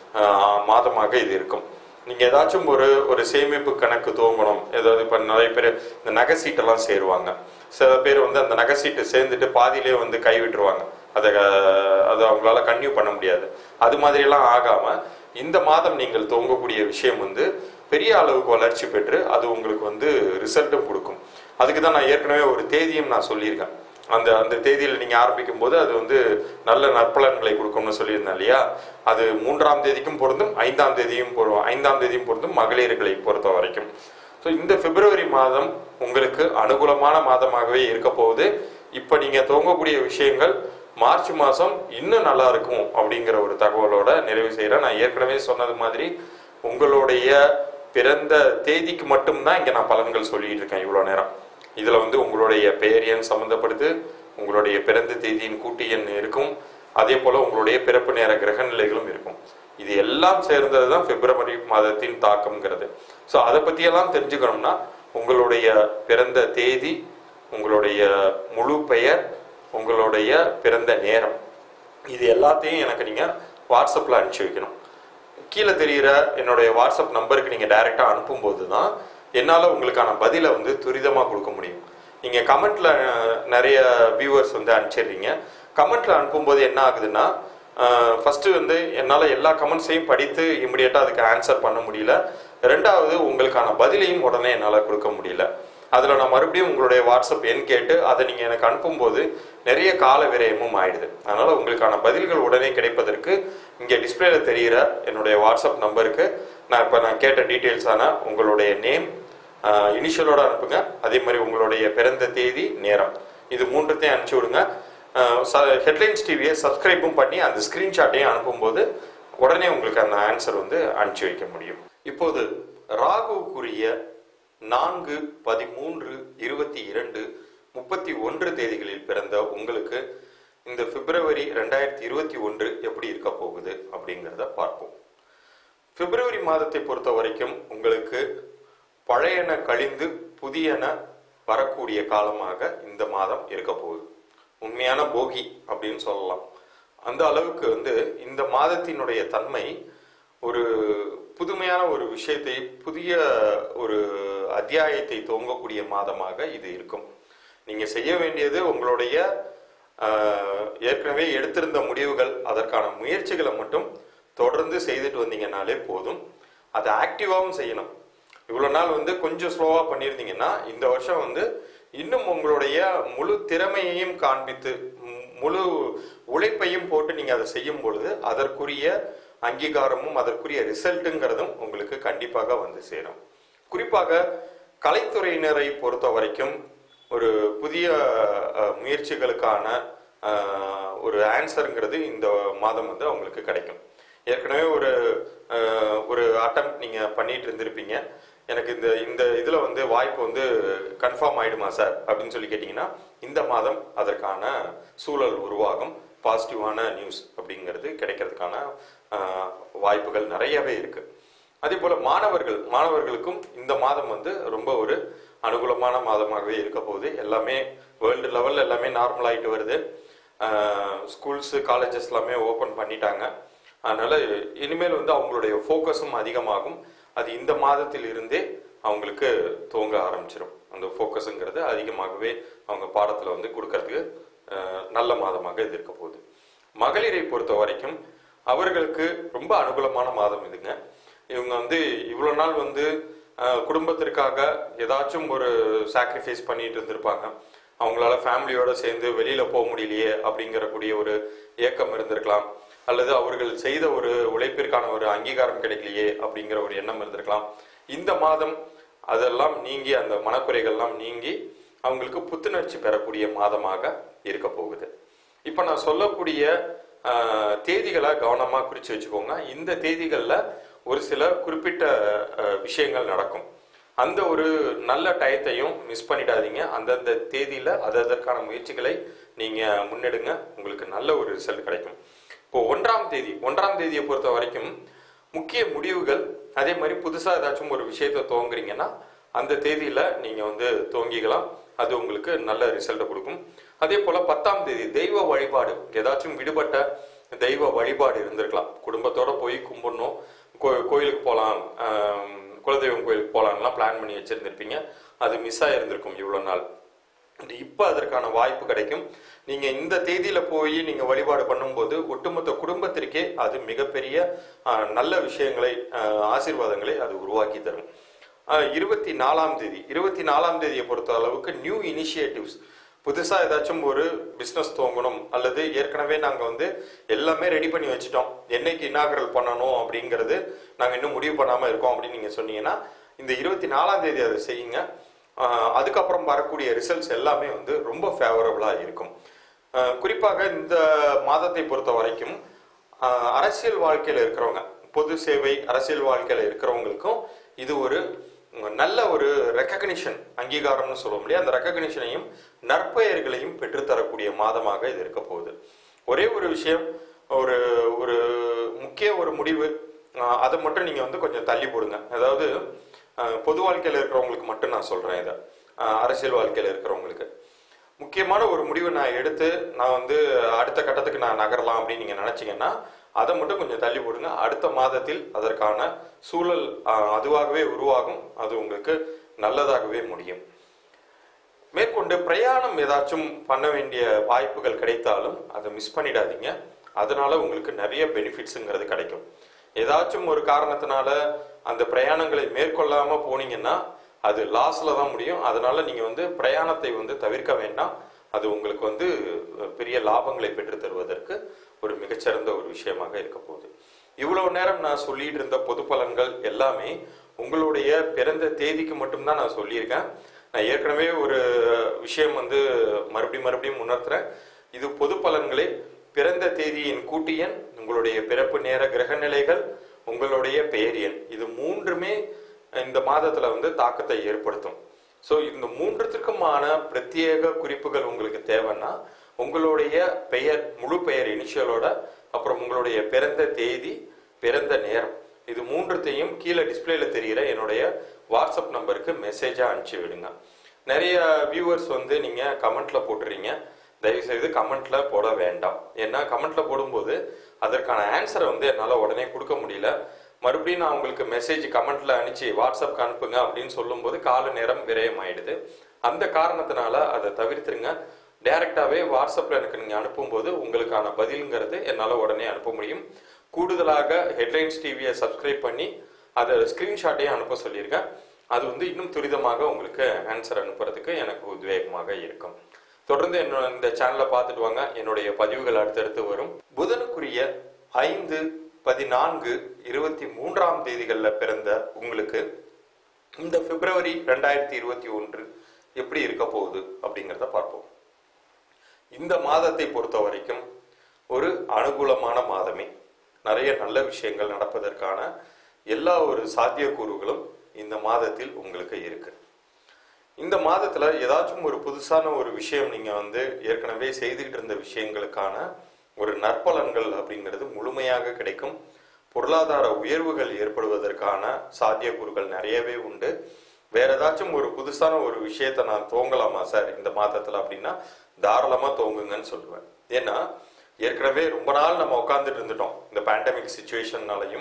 மாதமாக இது இருக்கும். நீங்க ஏதாச்சும் ஒரு ஒரு சேமிப்பு கணக்கு துவங்கணும். ஏதாவது இப்ப நிறைய பேர் இந்த நகை சீட்டெல்லாம் சேருவாங்க. சில பேர் வந்து அந்த நகை சீட்டு சேர்ந்துட்டு பாதியிலே வந்து கைவிட்டுருவாங்க. அதை அதை அவங்களால கன்டினியூ பண்ண முடியாது. அது மாதிரியெல்லாம் ஆகாம இந்த மாதம் நீங்கள் துவங்கக்கூடிய விஷயம் வந்து பெரிய அளவுக்கு வளர்ச்சி பெற்று அது உங்களுக்கு வந்து ரிசல்ட்டும் கொடுக்கும். அதுக்கு தான் நான் ஏற்கனவே ஒரு தேதியும் நான் சொல்லியிருக்கேன். அந்த அந்த தேதியில் நீங்கள் ஆரம்பிக்கும் போது அது வந்து நல்ல நற்பலன்களை கொடுக்கும்னு சொல்லியிருந்தேன் இல்லையா? அது மூன்றாம் தேதிக்கும் பொருந்தும், ஐந்தாம் தேதியும் பொருந்தும் ஐந்தாம் தேதியும் பொருந்தும் மகளிர்களை பொறுத்த வரைக்கும். ஸோ இந்த பிப்ரவரி மாதம் உங்களுக்கு அனுகூலமான மாதமாகவே இருக்க போகுது. இப்போ நீங்கள் துவங்கக்கூடிய விஷயங்கள் மார்ச் மாதம் இன்னும் நல்லா இருக்கும் அப்படிங்கிற ஒரு தகவலோட நிறைவு செய்கிறேன். நான் ஏற்கனவே சொன்னது மாதிரி உங்களுடைய பிறந்த தேதிக்கு மட்டும்தான் இங்கே நான் பலன்கள் சொல்லிட்டு இருக்கேன் இவ்வளோ நேரம். இதில் வந்து உங்களுடைய பெயர் எண் சம்மந்தப்படுது, உங்களுடைய பிறந்த தேதியின் கூட்டு எண் இருக்கும், அதே போல் உங்களுடைய பிறப்பு நேர கிரக நிலைகளும் இருக்கும். இது எல்லாம் சேர்ந்தது தான் பிப்ரவரி மாதத்தின் தாக்கம்ங்கிறது. ஸோ அதை பற்றியெல்லாம் தெரிஞ்சுக்கணும்னா உங்களுடைய பிறந்த தேதி, உங்களுடைய முழு பெயர், உங்களுடைய பிறந்த நேரம், இது எல்லாத்தையும் எனக்கு நீங்கள் வாட்ஸ்அப்பில் அனுப்பிச்சி வைக்கணும். கீழே தெரிகிற என்னுடைய வாட்ஸ்அப் நம்பருக்கு நீங்கள் டைரெக்டாக அனுப்பும்போது தான் என்னால் உங்களுக்கான பதிலை வந்து துரிதமாக கொடுக்க முடியும். நீங்கள் கமெண்ட்டில் நிறைய வியூவர்ஸ் வந்து அனுப்பிச்சிடுறீங்க. கமெண்ட்டில் அனுப்பும்போது என்ன ஆகுதுன்னா, ஃபஸ்ட்டு வந்து என்னால் எல்லா கமெண்ட்ஸையும் படித்து இமிடியேட்டாக அதுக்கு ஆன்சர் பண்ண முடியல. ரெண்டாவது உங்களுக்கான பதிலையும் உடனே என்னால் கொடுக்க முடியல. அதில் நான் மறுபடியும் உங்களுடைய வாட்ஸ்அப் எண் கேட்டு அதை நீங்கள் எனக்கு அனுப்பும்போது நிறைய கால விரயமும் ஆயிடுது. அதனால் உங்களுக்கான பதில்கள் உடனே கிடைப்பதற்கு இங்கே டிஸ்பிளேல தெரிகிற என்னுடைய வாட்ஸ்அப் நம்பருக்கு நான் இப்போ நான் கேட்ட டீட்டெயில்ஸான உங்களுடைய நேம் இனிஷியலோட அனுப்புங்க. அதே மாதிரி உங்களுடைய பிறந்த தேதி, நேரம், இது மூன்றுத்தையும் அனுப்பிச்சி விடுங்க. ஹெட்லைன்ஸ் டிவியை சப்ஸ்கிரைபும் பண்ணி அந்த ஸ்க்ரீன்ஷாட்டையும் அனுப்பும்போது உடனே உங்களுக்கு அந்த ஆன்சர் வந்து அனுப்பிச்சி வைக்க முடியும். இப்போது ராகுக்குரிய நான்கு பதிமூன்று இருபத்தி இரண்டு முப்பத்தி ஒன்று தேதிகளில் பிறந்த உங்களுக்கு இந்த பிப்ரவரி ரெண்டாயிரத்தி இருபத்தி ஒன்று எப்படி இருக்க போகுது அப்படிங்கிறத பார்ப்போம். பிப்ரவரி மாதத்தை பொறுத்த வரைக்கும் உங்களுக்கு பழையன கழிந்து புதியன வரக்கூடிய காலமாக இந்த மாதம் இருக்க போகுது. உண்மையான போகி அப்படின்னு சொல்லலாம். அந்த அளவுக்கு வந்து இந்த மாதத்தினுடைய தன்மை ஒரு புதுமையான ஒரு விஷயத்தை, புதிய ஒரு அத்தியாயத்தை துவங்கக்கூடிய மாதமாக இது இருக்கும். நீங்க செய்ய வேண்டியது உங்களுடைய ஏற்கனவே எடுத்திருந்த முடிவுகள், அதற்கான முயற்சிகளை மட்டும் தொடர்ந்து செய்துட்டு வந்தீங்கன்னாலே போதும். அதை ஆக்டிவாகவும் செய்யணும். இவ்வளவு நாள் வந்து கொஞ்சம் ஸ்லோவா பண்ணியிருந்தீங்கன்னா இந்த வருஷம் வந்து இன்னும் உங்களுடைய முழு திறமையையும் காண்பித்து முழு உழைப்பையும் போட்டு நீங்க அதை செய்யும் பொழுது அதற்குரிய அங்கீகாரமும் அதற்குரிய ரிசல்ட்டுங்கிறதும் உங்களுக்கு கண்டிப்பாக வந்து சேரும். குறிப்பாக கலைத்துறையினரை பொறுத்த வரைக்கும் ஒரு புதிய முயற்சிகளுக்கான ஒரு ஆன்சருங்கிறது இந்த மாதம் வந்து அவங்களுக்கு கிடைக்கும். ஏற்கனவே ஒரு ஒரு அட்டம் நீங்கள் பண்ணிட்டு இருந்திருப்பீங்க, எனக்கு இந்த இந்த இதில் வந்து வாய்ப்பு வந்து கன்ஃபார்ம் ஆகிடுமா சார் அப்படின்னு சொல்லி கேட்டிங்கன்னா, இந்த மாதம் அதற்கான சூழல் உருவாகும். பாசிட்டிவான நியூஸ் அப்படிங்கிறது கிடைக்கிறதுக்கான வாய்ப்புகள் நிறையவே இருக்குது. அதே போல் மாணவர்கள் மாணவர்களுக்கும் இந்த மாதம் வந்து ரொம்ப ஒரு அனுகூலமான மாதமாகவே இருக்க போகுது. எல்லாமே வேர்ல்டு லெவலில் எல்லாமே நார்மல் ஆகிட்டு வருது. ஸ்கூல்ஸு காலேஜஸ் எல்லாமே ஓப்பன் பண்ணிட்டாங்க. அதனால் இனிமேல் வந்து அவங்களுடைய ஃபோக்கஸும் அதிகமாகும். அது இந்த மாதத்தில் இருந்தே அவங்களுக்கு துவங்க ஆரம்பிச்சிடும். அந்த ஃபோக்கஸுங்கிறது அதிகமாகவே அவங்க பாடத்தில் வந்து கொடுக்கறதுக்கு நல்ல மாதமாக இது இருக்க போகுது. மகளிரை பொறுத்த வரைக்கும் அவர்களுக்கு ரொம்ப அனுகூலமான மாதம் இதுங்க. இவங்க வந்து இவ்வளோ நாள் வந்து குடும்பத்திற்காக ஏதாச்சும் ஒரு சாக்ரிஃபைஸ் பண்ணிட்டு இருந்திருப்பாங்க. அவங்களால ஃபேமிலியோட சேர்ந்து வெளியில் போக முடியலையே அப்படிங்கிற கூடிய ஒரு ஏக்கம் இருந்திருக்கலாம். அல்லது அவர்கள் செய்த ஒரு உழைப்பிற்கான ஒரு அங்கீகாரம் கிடைக்கலையே அப்படிங்கிற ஒரு எண்ணம் இருந்திருக்கலாம். இந்த மாதம் அதெல்லாம் நீங்கி, அந்த மனக்குறைகள்லாம் நீங்கி அவங்களுக்கு புத்துணர்ச்சி பெறக்கூடிய மாதமாக இருக்க போகுது. இப்போ நான் சொல்லக்கூடிய தேதிகளை கவனமாக குறித்து வச்சுக்கோங்க. இந்த தேதிகளில் ஒரு சில குறிப்பிட்ட விஷயங்கள் நடக்கும். அந்த ஒரு நல்ல டயத்தையும் மிஸ் பண்ணிடாதீங்க. அந்தந்த தேதியில் அதற்கான முயற்சிகளை நீங்கள் முன்னெடுங்க. உங்களுக்கு நல்ல ஒரு ரிசல்ட் கிடைக்கும். இப்போ ஒன்றாம் தேதி ஒன்றாம் தேதியை பொறுத்த வரைக்கும் முக்கிய முடிவுகள், அதே மாதிரி புதுசாக ஏதாச்சும் ஒரு விஷயத்தை துவங்குறீங்கன்னா அந்த தேதியில் நீங்கள் வந்து துவங்கிக்கலாம். அது உங்களுக்கு நல்ல ரிசல்ட்டை கொடுக்கும். அதே போல் பத்தாம் தேதி தெய்வ வழிபாடு, ஏதாச்சும் விடுபட்ட தெய்வ வழிபாடு இருந்திருக்கலாம். குடும்பத்தோடு போய் கும்பிடணும், கோ கோயிலுக்கு போகலாம், குலதெய்வம் கோயிலுக்கு போகலான்லாம் பிளான் பண்ணி வச்சுருந்துருப்பீங்க. அது மிஸ் ஆகிருந்திருக்கும் இவ்வளோ நாள். இப்போ அதற்கான வாய்ப்பு கிடைக்கும். நீங்கள் இந்த தேதியில் போய் நீங்கள் வழிபாடு பண்ணும்போது ஒட்டுமொத்த குடும்பத்திற்கே அது மிகப்பெரிய நல்ல விஷயங்களை, ஆசீர்வாதங்களை அது உருவாக்கி தரும். இருபத்தி நாலாம் தேதி இருபத்தி நாலாம் தேதியை பொறுத்த அளவுக்கு நியூ இனிஷியேட்டிவ்ஸ், புதுசாக ஏதாச்சும் ஒரு பிஸ்னஸ் துவங்கணும், அல்லது ஏற்கனவே நாங்கள் வந்து எல்லாமே ரெடி பண்ணி வச்சுட்டோம், என்னைக்கு இனாகரல் பண்ணணும் அப்படிங்கிறது நாங்கள் இன்னும் முடிவு பண்ணாமல் இருக்கோம் அப்படின்னு நீங்கள் சொன்னீங்கன்னா இந்த இருபத்தி நாலாம் தேதி அதை செய்யுங்க. அதுக்கப்புறம் வரக்கூடிய ரிசல்ட்ஸ் எல்லாமே வந்து ரொம்ப ஃபேவரபுளாக இருக்கும். குறிப்பாக இந்த மாதத்தை பொறுத்த வரைக்கும் அரசியல் வாழ்க்கையில் இருக்கிறவங்க, பொது சேவை அரசியல் வாழ்க்கையில் இருக்கிறவங்களுக்கும் இது ஒரு நல்ல ஒரு ரெக்கக்னிஷன், அங்கீகாரம்னு சொல்ல முடியாது, அந்த ரெக்கக்னிஷனையும் நற்பெயர்களையும் பெற்றுத்தரக்கூடிய மாதமாக இது இருக்க போகுது. ஒரே ஒரு விஷயம், ஒரு ஒரு முக்கிய ஒரு முடிவு, அதை மட்டும் நீங்கள் வந்து கொஞ்சம் தள்ளி போடுங்க. அதாவது பொது வாழ்க்கையில் இருக்கிறவங்களுக்கு மட்டும் நான் சொல்கிறேன் இதை. அரசியல் வாழ்க்கையில் இருக்கிறவங்களுக்கு முக்கியமான ஒரு முடிவு நான் எடுத்து நான் வந்து அடுத்த கட்டத்துக்கு நான் நகரலாம் அப்படின்னு நீங்கள் நினச்சிங்கன்னா அதை மட்டும் கொஞ்சம் தள்ளி போடுங்க. அடுத்த மாதத்தில் அதற்கான சூழல் அதுவாகவே உருவாகும். அது உங்களுக்கு நல்லதாகவே முடியும். மேற்கொண்டு பிரயாணம் ஏதாச்சும் பண்ண வேண்டிய வாய்ப்புகள் கிடைத்தாலும் அதை மிஸ் பண்ணிடாதீங்க. அதனால உங்களுக்கு நிறைய பெனிஃபிட்ஸுங்கிறது கிடைக்கும். ஏதாச்சும் ஒரு காரணத்தினால அந்த பிரயாணங்களை மேற்கொள்ளாமல் போனீங்கன்னா அது லாஸில் தான் முடியும். அதனால நீங்கள் வந்து பிரயாணத்தை வந்து தவிர்க்க வேண்டாம். அது உங்களுக்கு வந்து பெரிய லாபங்களை பெற்று தருவதற்கு ஒரு மிகச்சிறந்த ஒரு விஷயமாக இருக்க போகுது. இவ்வளவு நேரம் நான் சொல்லிட்டு இருந்த பொது பலன்கள் எல்லாமே உங்களுடைய பிறந்த தேதிக்கு மட்டும்தான் நான் சொல்லியிருக்கேன். நான் ஏற்கனவே ஒரு விஷயம் வந்து மறுபடியும் மறுபடியும் உணர்த்துறேன். இது பொது பலன்களே. பிறந்த தேதியின் கூட்டு எண், உங்களுடைய பிறப்பு நேர கிரக நிலைகள், உங்களுடைய பெயர் எண், இது மூன்றுமே இந்த மாதத்துல வந்து தாக்கத்தை ஏற்படுத்தும். ஸோ இந்த மூன்றுத்திற்குமான பிரத்யேக குறிப்புகள் உங்களுக்கு தேவைன்னா உங்களுடைய பெயர், முழு பெயர் இனிஷியலோட, அப்புறம் உங்களுடைய பிறந்த தேதி, பிறந்த நேரம், இது மூன்றுத்தையும் கீழே டிஸ்பிளேல தெரிகிற என்னுடைய வாட்ஸ்அப் நம்பருக்கு மெசேஜாக அனுப்பிச்சி விடுங்க. நிறைய வியூவர்ஸ் வந்து நீங்கள் கமெண்ட்ல போட்டுறீங்க. தயவுசெய்து கமெண்ட்ல போட வேண்டாம். ஏன்னா கமெண்ட்ல போடும்போது அதற்கான ஆன்சரை வந்து என்னால் உடனே கொடுக்க முடியல. மறுபடியும் நான் உங்களுக்கு மெசேஜ் கமெண்ட்ல அனுப்பிச்சு வாட்ஸ்அப்க்கு அனுப்புங்க அப்படின்னு சொல்லும்போது கால நேரம் விரயம் ஆயிடுது. அந்த காரணத்தினால அதை தவிர்த்துருங்க. டைரக்டாவே வாட்ஸ்அப்ல எனக்கு நீங்க அனுப்பும்போது உங்களுக்கான பதிலுங்கிறது என்னால் உடனே அனுப்ப முடியும். கூடுதலாக ஹெட்லைன்ஸ் டிவியை சப்ஸ்கிரைப் பண்ணி அதை ஸ்கிரீன்ஷாட்டையும் அனுப்ப சொல்லியிருக்கேன். அது வந்து இன்னும் துரிதமாக உங்களுக்கு ஆன்சர் அனுப்புறதுக்கு எனக்கு உத்வேகமாக இருக்கும். தொடர்ந்து என்னோட இந்த சேனலை பார்த்துட்டு வாங்க. என்னுடைய பதிவுகள் அடுத்தடுத்து வரும். புதனுக்குரிய ஐந்து பதினான்கு இருபத்தி மூன்றாம் தேதிகளில் பிறந்த உங்களுக்கு இந்த பிப்ரவரி ரெண்டாயிரத்தி இருபத்தி ஒன்று எப்படி இருக்க போகுது அப்படிங்கிறத பார்ப்போம். இந்த மாதத்தை பொறுத்த வரைக்கும் ஒரு அனுகூலமான மாதமே. நிறைய நல்ல விஷயங்கள் நடப்பதற்கான எல்லா ஒரு சாத்தியக்கூறுகளும் இந்த மாதத்தில் உங்களுக்கு இருக்கு. இந்த மாதத்துல ஏதாச்சும் ஒரு புதுசான ஒரு விஷயம் நீங்க வந்து ஏற்கனவே செய்துகிட்டு இருந்த விஷயங்களுக்கான ஒரு நற்பலன்கள் அப்படிங்கிறது முழுமையாக கிடைக்கும். பொருளாதார உயர்வுகள் ஏற்படுவதற்கான சாத்தியக்கூறுகள் நிறையவே உண்டு. வேற ஏதாச்சும் ஒரு புதுசான ஒரு விஷயத்த நான் துவங்கலாமா சார் இந்த மாதத்துல அப்படின்னா தாராளமா துவங்குங்கன்னு சொல்லுவேன். ஏன்னா ஏற்கனவே ரொம்ப நாள் நம்ம உட்காந்துட்டு இருந்துட்டோம். இந்த பேண்டமிக் சுச்சுவேஷன்னாலையும்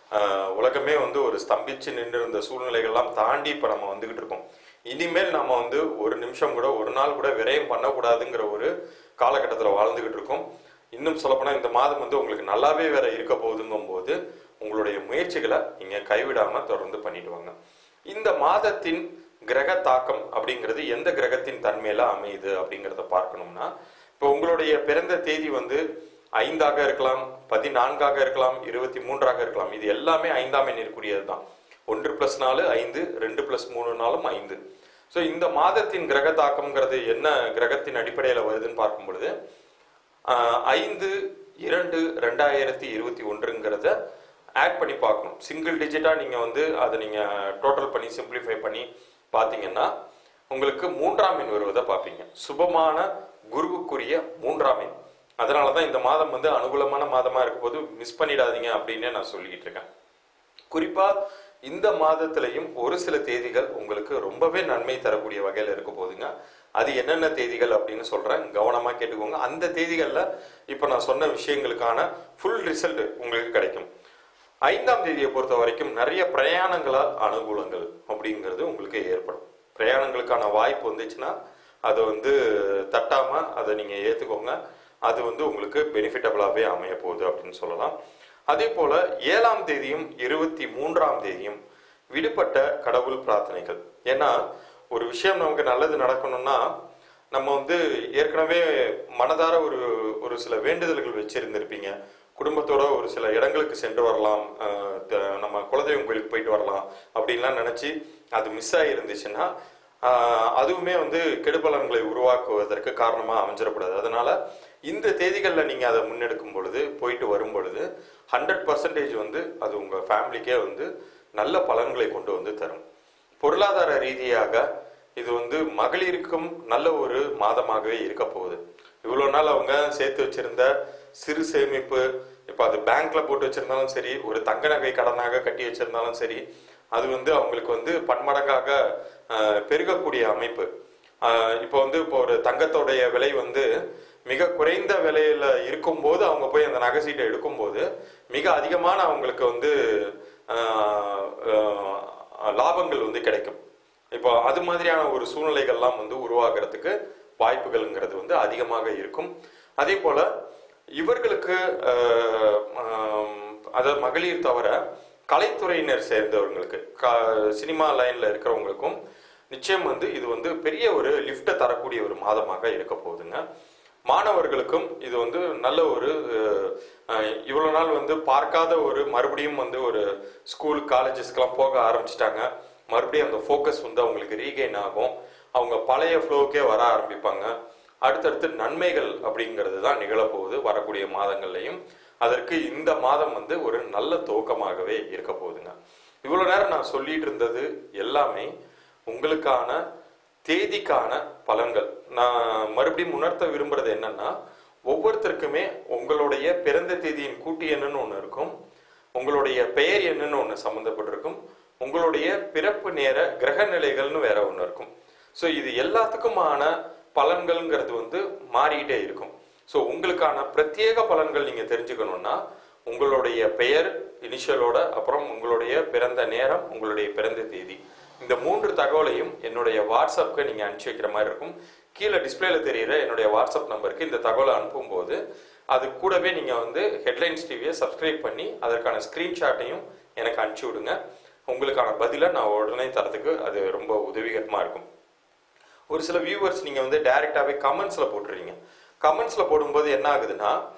உலகமே வந்து ஒரு ஸ்தம்பிச்சு நின்று இருந்த சூழ்நிலைகள்லாம் தாண்டி இப்ப நம்ம வந்துகிட்டு இருக்கோம். இனிமேல் நம்ம வந்து ஒரு நிமிஷம் கூட ஒரு நாள் கூட விரயம் பண்ணக்கூடாதுங்கிற ஒரு காலகட்டத்தில் வாழ்ந்துகிட்டு இருக்கோம். இன்னும் சொல்லப்போனா இந்த மாதம் வந்து உங்களுக்கு நல்லாவே வேற இருக்க போகுதுங்கும் போது உங்களுடைய முயற்சிகளை நீங்க கைவிடாம தொடர்ந்து பண்ணிட்டு வாங்க. இந்த மாதத்தின் கிரக தாக்கம் அப்படிங்கிறது எந்த கிரகத்தின் தன்மையில அமையுது அப்படிங்கிறத பார்க்கணும்னா, இப்போ உங்களுடைய பிறந்த தேதி வந்து ஐந்தாக இருக்கலாம், பதினான்காக இருக்கலாம், இருபத்தி மூன்றாக இருக்கலாம். இது எல்லாமே ஐந்தாம் எண்ணிற்குரியது தான். ஒன்று பிளஸ் நாலு ஐந்து, ரெண்டு பிளஸ் மூணு நாளும் ஐந்து. ஸோ இந்த மாதத்தின் கிரக தாக்கம்ங்கிறது என்ன கிரகத்தின் அடிப்படையில் வருதுன்னு பார்க்கும் பொழுது ஐந்து இரண்டு ரெண்டாயிரத்தி இருபத்தி ஒன்றுங்கிறத ஆட் பண்ணி பார்க்கணும். சிங்கிள் டிஜிட்டா நீங்க வந்து அதை நீங்க டோட்டல் பண்ணி சிம்பிளிஃபை பண்ணி பார்த்தீங்கன்னா உங்களுக்கு மூன்றாம் எண் வருவதை பார்ப்பீங்க. சுபமான குருவுக்குரிய மூன்றாம் எண். அதனாலதான் இந்த மாதம் வந்து அனுகூலமான மாதமா இருக்கும் போது மிஸ் பண்ணிடாதீங்க அப்படின்னு நான் சொல்லிக்கிட்டு இருக்கேன். குறிப்பா இந்த மாதத்திலையும் ஒரு சில தேதிகள் உங்களுக்கு ரொம்பவே நன்மை தரக்கூடிய வகையில இருக்க போதுங்க. அது என்னென்ன தேதிகள் அப்படின்னு சொல்றேன், கவனமா கேட்டுக்கோங்க. அந்த தேதிகள்ல இப்ப நான் சொன்ன விஷயங்களுக்கான ஃபுல் ரிசல்ட் உங்களுக்கு கிடைக்கும். ஐந்தாம் தேதியை பொறுத்த வரைக்கும் நிறைய பிரயாணங்களால் அனுகூலங்கள் அப்படிங்கிறது உங்களுக்கு ஏற்படும். பிரயாணங்களுக்கான வாய்ப்பு வந்துச்சுன்னா அதை வந்து தட்டாம அதை நீங்க ஏத்துக்கோங்க. அது வந்து உங்களுக்கு பெனிஃபிட்டபிளாவே அமைய போகுது அப்படின்னு சொல்லலாம். அதே போல ஏழாம் தேதியும் இருபத்தி மூன்றாம் தேதியும் விடுபட்ட கடவுள் பிரார்த்தனைகள். ஏன்னா ஒரு விஷயம் நமக்கு நல்லது நடக்கணும்னா நம்ம வந்து ஏற்கனவே மனதார ஒரு ஒரு சில வேண்டுதல்கள் வச்சிருந்திருப்பீங்க. குடும்பத்தோட ஒரு சில இடங்களுக்கு சென்று வரலாம், நம்ம குலதெய்வம் கோயிலுக்கு போயிட்டு வரலாம் அப்படின்லாம் நினைச்சு அது மிஸ் ஆகிருந்துச்சுன்னா அதுவுமே வந்து கெடுபலன்களை உருவாக்குவதற்கு காரணமா அமைஞ்சிடக்கூடாது. அதனால இந்த தேதிகளில் நீங்க அதை முன்னெடுக்கும் பொழுது போயிட்டு வரும் பொழுது ஹண்ட்ரட் பர்சன்டேஜ் வந்து அது உங்க ஃபேமிலிக்கே வந்து நல்ல பலன்களை கொண்டு வந்து தரும். பொருளாதார ரீதியாக இது வந்து மகளிருக்கும் நல்ல ஒரு மாதமாகவே இருக்க போகுது. இவ்வளவு நாள் அவங்க சேர்த்து வச்சிருந்த சிறு சேமிப்பு, இப்ப அது பேங்க்ல போட்டு வச்சிருந்தாலும் சரி, ஒரு தங்க நகை கடனாக கட்டி வச்சிருந்தாலும் சரி, அது வந்து அவங்களுக்கு வந்து பன்மடங்காக பெருகக்கூடிய அமைப்பு. இப்போ வந்து இப்போ ஒரு தங்கத்தோடைய விலை வந்து மிக குறைந்த விலையில இருக்கும் போது அவங்க போய் அந்த நகை சீட்டை எடுக்கும் போது மிக அதிகமான அவங்களுக்கு வந்து லாபங்கள் வந்து கிடைக்கும். இப்போ அது மாதிரியான ஒரு சூழ்நிலைகள்லாம் வந்து உருவாகிறதுக்கு வாய்ப்புகள்ங்கிறது வந்து அதிகமாக இருக்கும். அதே போல இவர்களுக்கு அதாவது மகளிர் தவிர கலைத்துறையினர் சேர்ந்தவர்களுக்கு சினிமா லைன்ல இருக்கிறவங்களுக்கும் நிச்சயம் வந்து இது வந்து பெரிய ஒரு லிஃப்ட்டை தரக்கூடிய ஒரு மாதமாக இருக்க போகுதுங்க. மாணவர்களுக்கும் இது வந்து நல்ல ஒரு இவ்வளவு நாள் வந்து பார்க்காத ஒரு மறுபடியும் வந்து ஒரு ஸ்கூல் காலேஜஸ்க்கெல்லாம் போக ஆரம்பிச்சிட்டாங்க. மறுபடியும் அந்த ஃபோக்கஸ் வந்து அவங்களுக்கு ரீகெயின் ஆகும். அவங்க பழைய ஃப்ளோக்கே வர ஆரம்பிப்பாங்க. அடுத்தடுத்து நன்மைகள் அப்படிங்கிறது தான் நிகழப்போகுது வரக்கூடிய மாதங்கள்லையும். அதற்கு இந்த மாதம் வந்து ஒரு நல்ல துவக்கமாகவே இருக்க போகுதுங்க. இவ்வளவு நேரம் நான் சொல்லிட்டு இருந்தது எல்லாமே உங்களுக்கான தேதிக்கான பலன்கள். நான் மறுபடியும் உணர்த்த விரும்புறது என்னன்னா, ஒவ்வொருத்தருக்குமே உங்களுடைய பிறந்த தேதியின் கூட்டு என்னன்னு ஒண்ணு இருக்கும், உங்களுடைய பெயர் என்னன்னு ஒண்ணு சம்மந்தப்பட்டிருக்கும், உங்களுடைய பிறப்பு நேர கிரக நிலைகள்னு வேற ஒண்ணு இருக்கும். ஸோ இது எல்லாத்துக்குமான பலன்கள்ங்கிறது வந்து மாறிக்கிட்டே இருக்கும். ஸோ உங்களுக்கான பிரத்யேக பலன்கள் நீங்க தெரிஞ்சுக்கணும்னா உங்களுடைய பெயர் இனிஷியலோட அப்புறம் உங்களுடைய பிறந்த நேரம், உங்களுடைய பிறந்த தேதி, இந்த மூன்று தகவலையும் என்னுடைய வாட்ஸ்அப்புக்கு நீங்க அனுப்பிச்சு வைக்கிற மாதிரி இருக்கும். கீழே டிஸ்பிளேல தெரியுற என்னுடைய வாட்ஸ்அப் நம்பருக்கு இந்த தகவலை அனுப்பும் போது அது கூடவே நீங்க வந்து ஹெட்லைன்ஸ் டிவியை சப்ஸ்கிரைப் பண்ணி அதற்கான ஸ்கிரீன்ஷாட்டையும் எனக்கு அனுப்பிச்சு விடுங்க. உங்களுக்கான பதிலை நான் உடனே தரத்துக்கு அது ரொம்ப உதவிகரமா இருக்கும். ஒரு சில வியூவர்ஸ் நீங்க வந்து டைரக்டாவே கமெண்ட்ஸ்ல போட்டுறீங்க. கமெண்ட்ஸ்ல போடும்போது என்ன ஆகுதுன்னா,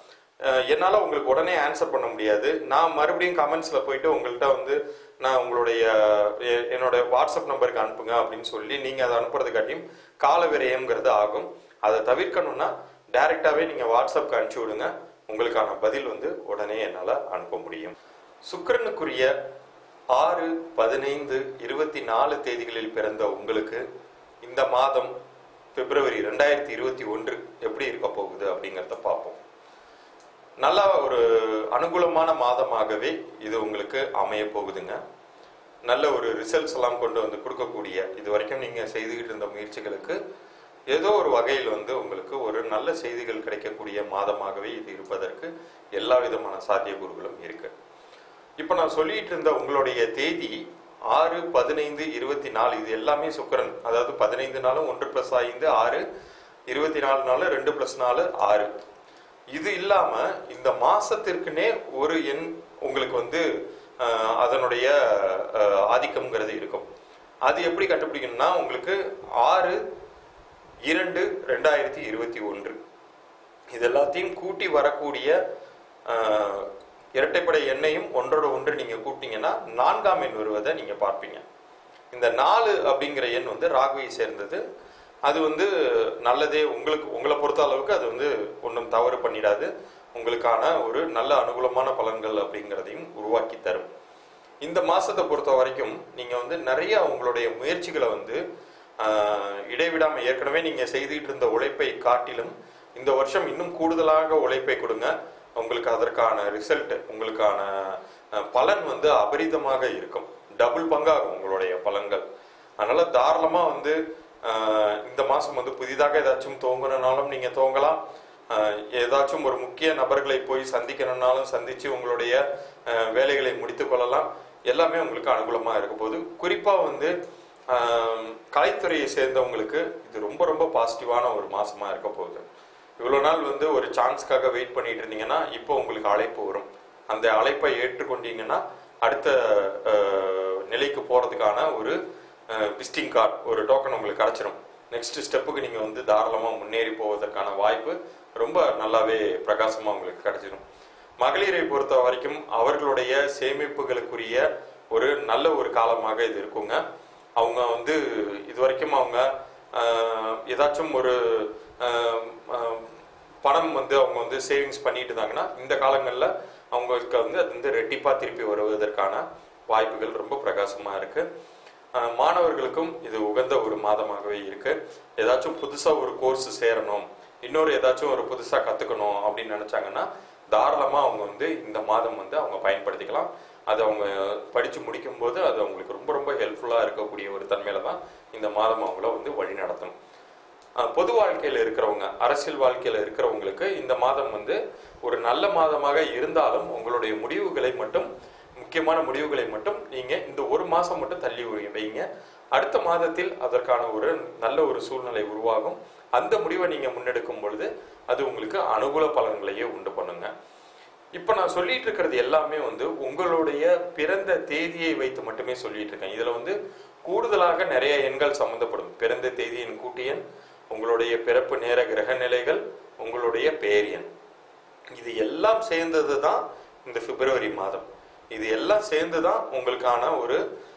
என்னால் உங்களுக்கு உடனே ஆன்சர் பண்ண முடியாது. நான் மறுபடியும் கமெண்ட்ஸில் போயிட்டு உங்கள்கிட்ட வந்து நான் உங்களுடைய என்னோட வாட்ஸ்அப் நம்பருக்கு அனுப்புங்க அப்படின்னு சொல்லி நீங்கள் அதை அனுப்புறதுக்காட்டியும் கால விரயம்ங்கிறது ஆகும். அதை தவிர்க்கணும்னா டைரெக்டாகவே நீங்கள் வாட்ஸ்அப்க்கு அனுப்பிச்சி விடுங்க. உங்களுக்கான பதில் வந்து உடனே என்னால் அனுப்ப முடியும். சுக்கிரனுக்குரிய ஆறு பதினைந்து இருபத்தி நாலு தேதிகளில் பிறந்த உங்களுக்கு இந்த மாதம் பிப்ரவரி ரெண்டாயிரத்தி இருபத்தி ஒன்று எப்படி இருக்க போகுது அப்படிங்கிறத பார்ப்போம். நல்லா ஒரு அனுகூலமான மாதமாகவே இது உங்களுக்கு அமைய போகுதுங்க. நல்ல ஒரு ரிசல்ட்ஸ் எல்லாம் கொண்டு வந்து கொடுக்கக்கூடிய, இது வரைக்கும் நீங்கள் செய்துக்கிட்டு இருந்த முயற்சிகளுக்கு ஏதோ ஒரு வகையில் வந்து உங்களுக்கு ஒரு நல்ல செய்திகள் கிடைக்கக்கூடிய மாதமாகவே இது இருப்பதற்கு எல்லா விதமான சாத்தியக்கூறுகளும் இருக்கு. இப்போ நான் சொல்லிட்டு இருந்த உங்களுடைய தேதி ஆறு பதினைந்து இருபத்தி நாலு, இது எல்லாமே சுக்கிரன். அதாவது பதினைந்து நாளும் ஒன்று பிளஸ் ஐந்து ஆறு, இருபத்தி நாலு நாலு ரெண்டு பிளஸ் நாலு ஆறு. இது இல்லாம இந்த மாசத்திற்குனே ஒரு எண் உங்களுக்கு வந்து அதனுடைய ஆதிக்கம்ங்கிறது இருக்கும். அது எப்படி கண்டுபிடிக்கணும்னா உங்களுக்கு ஆறு இரண்டு ரெண்டாயிரத்தி இருபத்தி ஒன்று இது எல்லாத்தையும் கூட்டி வரக்கூடிய இரட்டைப்படை எண்ணையும் ஒன்றோட ஒன்று நீங்க கூட்டிங்கன்னா நான்காம் எண் வருவதை நீங்க பார்ப்பீங்க. இந்த நாலு அப்படிங்கிற எண் வந்து ராகுவை சேர்ந்தது. அது வந்து நல்லதே, உங்களுக்கு உங்களை பொறுத்த அளவுக்கு அது வந்து ஒன்றும் தவறு பண்ணிடாது. உங்களுக்கான ஒரு நல்ல அனுகூலமான பலன்கள் அப்படிங்கிறதையும் உருவாக்கி தரும். இந்த மாசத்தை பொறுத்த வரைக்கும் நீங்க வந்து நிறைய உங்களுடைய முயற்சிகளை வந்து இடைவிடாம ஏற்கனவே நீங்க செய்துகிட்டு இருந்த உழைப்பை காட்டிலும் இந்த வருஷம் இன்னும் கூடுதலாக உழைப்பை கொடுங்க. உங்களுக்கு அதற்கான ரிசல்ட், உங்களுக்கான பலன் வந்து அபரிதமாக இருக்கும். டபுள் பங்காகும் உங்களுடைய பலன்கள். அதனால தாராளமா வந்து இந்த மாசம் வந்து புதிதாக ஏதாச்சும் துவங்கணும்னாலும் நீங்க துவங்கலாம். ஏதாச்சும் ஒரு முக்கிய நபர்களை போய் சந்திக்கணும்னாலும் சந்திச்சு உங்களுடைய வேலைகளை முடித்து கொள்ளலாம். எல்லாமே உங்களுக்கு அனுகூலமா இருக்க போது. குறிப்பா வந்து கலைத்துறையை சேர்ந்தவங்களுக்கு இது ரொம்ப ரொம்ப பாசிட்டிவான ஒரு மாசமா இருக்க போகுது. இவ்வளோ நாள் வந்து ஒரு சான்ஸ்க்காக வெயிட் பண்ணிட்டு இருந்தீங்கன்னா இப்போ உங்களுக்கு அழைப்பு வரும். அந்த அழைப்பை ஏற்றுக்கொண்டீங்கன்னா அடுத்த நிலைக்கு போறதுக்கான ஒரு விசிட்டிங் கார்டு, ஒரு டோக்கன் உங்களுக்கு கிடைச்சிடும். நெக்ஸ்ட் ஸ்டெப்புக்கு நீங்க வந்து தாராளமாக முன்னேறி போவதற்கான வாய்ப்பு ரொம்ப நல்லாவே பிரகாசமாக உங்களுக்கு கிடைச்சிடும். மகளிரை பொறுத்த வரைக்கும் அவர்களுடைய சேமிப்புகளுக்குரிய ஒரு நல்ல ஒரு காலமாக இது இருக்குங்க. அவங்க வந்து இது வரைக்கும் அவங்க ஏதாச்சும் ஒரு பணம் வந்து அவங்க வந்து சேவிங்ஸ் பண்ணிட்டு இருந்தாங்கன்னா இந்த காலங்களில் அவங்களுக்கு வந்து அது வந்து ரெட்டிப்பாக திருப்பி வருவதற்கான வாய்ப்புகள் ரொம்ப பிரகாசமாக இருக்கு. மாணவர்களுக்கும் இது உகந்த ஒரு மாதமாகவே இருக்கு. ஏதாச்சும் புதுசாக ஒரு கோர்ஸ் சேரணும், இன்னொரு ஏதாச்சும் ஒரு புதுசாக கற்றுக்கணும் அப்படின்னு நினச்சாங்கன்னா தாராளமாக அவங்க வந்து இந்த மாதம் வந்து அவங்க பயன்படுத்திக்கலாம். அது அவங்க படித்து முடிக்கும் போது அது அவங்களுக்கு ரொம்ப ரொம்ப ஹெல்ப்ஃபுல்லாக இருக்கக்கூடிய ஒரு தன்மையில தான் இந்த மாதம் அவங்கள வந்து வழி நடத்தணும். பொது வாழ்க்கையில் இருக்கிறவங்க, அரசியல் வாழ்க்கையில் இருக்கிறவங்களுக்கு இந்த மாதம் வந்து ஒரு நல்ல மாதமாக இருந்தாலும் உங்களுடைய முடிவுகளை மட்டும், முக்கியமான முடிவுகளை மட்டும் நீங்க இந்த ஒரு மாசம் மட்டும் தள்ளி வைங்க. அடுத்த மாதத்தில் அதற்கான ஒரு நல்ல ஒரு சூழ்நிலை உருவாகும். அந்த முடிவை நீங்க முன்னெடுக்கும் பொழுது அது உங்களுக்கு அனுகூல பலன்களையே உண்டு பண்ணுங்க. இப்ப நான் சொல்லிட்டு இருக்கிறது எல்லாமே வந்து உங்களுடைய பிறந்த தேதியை வைத்து மட்டுமே சொல்லிட்டு இருக்கேன். இதுல வந்து கூடுதலாக நிறைய எண்கள் சம்பந்தப்படும். பிறந்த தேதியின் கூட்டியன், உங்களுடைய பிறப்பு நேர கிரக நிலைகள், உங்களுடைய பேரியன், இது எல்லாம் சேர்ந்தது தான் இந்த பிப்ரவரி மாதம். இது எல்லாம் சேர்ந்துதான் உங்களுக்கான ஒரு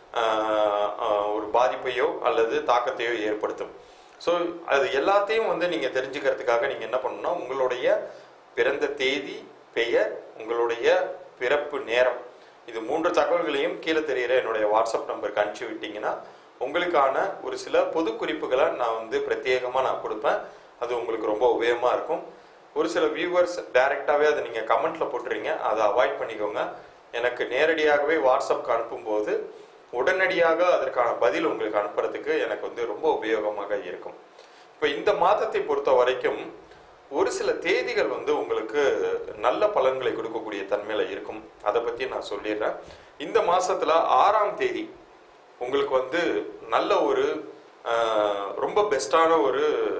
ஒரு பாதிப்பையோ அல்லது தாக்கத்தையோ ஏற்படுத்தும். ஸோ அது எல்லாத்தையும் வந்து நீங்க தெரிஞ்சுக்கிறதுக்காக நீங்க என்ன பண்ணணும்னா உங்களுடைய பிறந்த தேதி, பெயர், உங்களுடைய பிறப்பு நேரம், இது மூன்று தகவல்களையும் கீழே தெரிகிற என்னுடைய வாட்ஸ்அப் நம்பருக்கு அனுப்பிச்சு விட்டீங்கன்னா உங்களுக்கான ஒரு சில பொது குறிப்புகளை நான் வந்து பிரத்யேகமாக நான் கொடுப்பேன். அது உங்களுக்கு ரொம்ப உபயோகமா இருக்கும். ஒரு சில வியூவர்ஸ் டைரெக்டாகவே அதை நீங்கள் கமெண்ட்ல போட்டுறீங்க, அதை அவாய்ட் பண்ணிக்கோங்க. எனக்கு நேரடியாகவே வாட்ஸ்அப்க்கு அனுப்பும்போது உடனடியாக அதற்கான பதில் உங்களுக்கு அனுப்புறதுக்கு எனக்கு வந்து ரொம்ப உபயோகமாக இருக்கும். இப்போ இந்த மாதத்தை பொறுத்த வரைக்கும் ஒரு சில தேதிகள் வந்து உங்களுக்கு நல்ல பலன்களை கொடுக்கக்கூடிய தன்மையில இருக்கும். அதை பற்றி நான் சொல்லிடுறேன். இந்த மாசத்துல ஆறாம் தேதி உங்களுக்கு வந்து நல்ல ஒரு ரொம்ப பெஸ்டான ஒரு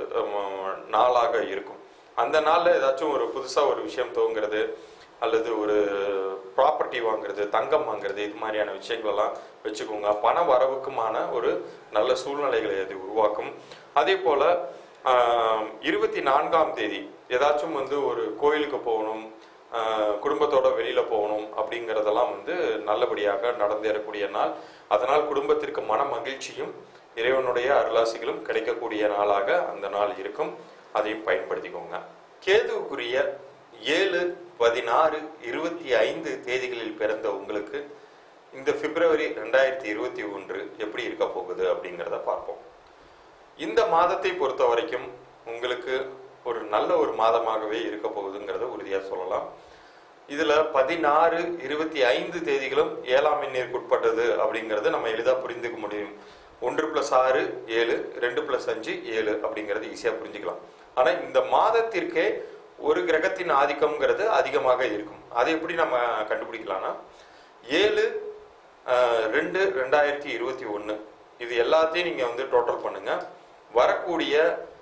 நாளாக இருக்கும். அந்த நாளில் ஏதாச்சும் ஒரு புதுசாக ஒரு விஷயம் துவங்கிறது அல்லது ஒரு ப்ராப்பர்ட்டி வாங்குறது, தங்கம் வாங்குறது, இது மாதிரியான விஷயங்களெல்லாம் வச்சுக்கோங்க. பண வரவுக்குமான ஒரு நல்ல சூழ்நிலைகளை அது உருவாக்கும். அதே போல் இருபத்தி நான்காம் தேதி ஏதாச்சும் வந்து ஒரு கோயிலுக்கு போகணும் குடும்பத்தோட வெளியில் போகணும் அப்படிங்கிறதெல்லாம் வந்து நல்லபடியாக நடந்தேறக்கூடிய நாள். அதனால் குடும்பத்திற்கு மன மகிழ்ச்சியும் இறைவனுடைய அருளாசிகளும் கிடைக்கக்கூடிய நாளாக அந்த நாள் இருக்கும். அதையும் பயன்படுத்திக்கோங்க. கேதுவுக்குரிய ஏழு பதினாறு இருபத்தி ஐந்து தேதிகளில் பிறந்த உங்களுக்கு இந்த பிப்ரவரி ரெண்டாயிரத்தி இருபத்தி ஒன்று எப்படி இருக்க போகுது அப்படிங்கிறத பார்ப்போம். இந்த மாதத்தை பொறுத்த வரைக்கும் உங்களுக்கு ஒரு நல்ல ஒரு மாதமாகவே இருக்க போகுதுங்கிறத உறுதியாக சொல்லலாம். இதுல பதினாறு இருபத்தி ஐந்து தேதிகளும் ஏழாம் எண்ணிற்கு உட்பட்டது அப்படிங்கிறது நம்ம எளிதாக புரிந்துக்க முடியும். ஒன்று பிளஸ் ஆறு ஏழு, ரெண்டு பிளஸ் அஞ்சு ஏழு அப்படிங்கிறது ஈஸியா புரிஞ்சுக்கலாம். ஆனா இந்த மாதத்திற்கே ஒரு கிரகத்தின் ஆதிக்கம்ங்கிறது அதிகமாக இருக்கும். அதை எப்படி நம்ம கண்டுபிடிக்கலாம்னா ஏழு ரெண்டு ரெண்டாயிரத்தி இருபத்தி ஒன்று இது எல்லாத்தையும் நீங்க வந்து டோட்டல் பண்ணுங்க. வரக்கூடிய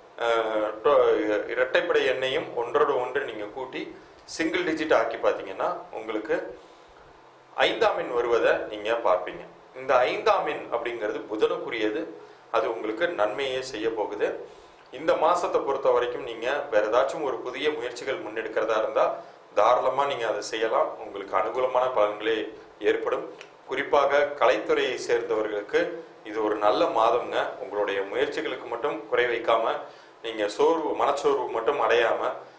இரட்டைப்படை எண்ணையும் ஒன்றோடு ஒன்று நீங்க கூட்டி சிங்கிள் டிஜிட் ஆக்கி பார்த்தீங்கன்னா உங்களுக்கு ஐந்தாம் எண் வருவதை நீங்க பார்ப்பீங்க. இந்த ஐந்தாம் எண் அப்படிங்கிறது புதனுக்குரியது. அது உங்களுக்கு நன்மையே செய்ய போகுது. இந்த மாசத்தை பொறுத்த வரைக்கும் நீங்க வேற ஏதாச்சும் ஒரு புதிய முயற்சிகள் முன்னெடுக்கிறதா இருந்தா தாராளமா நீங்க அதை செய்யலாம். உங்களுக்கு அனுகூலமான பலன்களே ஏற்படும். குறிப்பாக கலைத்துறையை சேர்ந்தவர்களுக்கு இது ஒரு நல்ல மாதம்ங்க. உங்களுடைய முயற்சிகளுக்கு மட்டும் குறை வைக்காம நீங்க சோர்வு மனச்சோர்வு மட்டும் அடையாம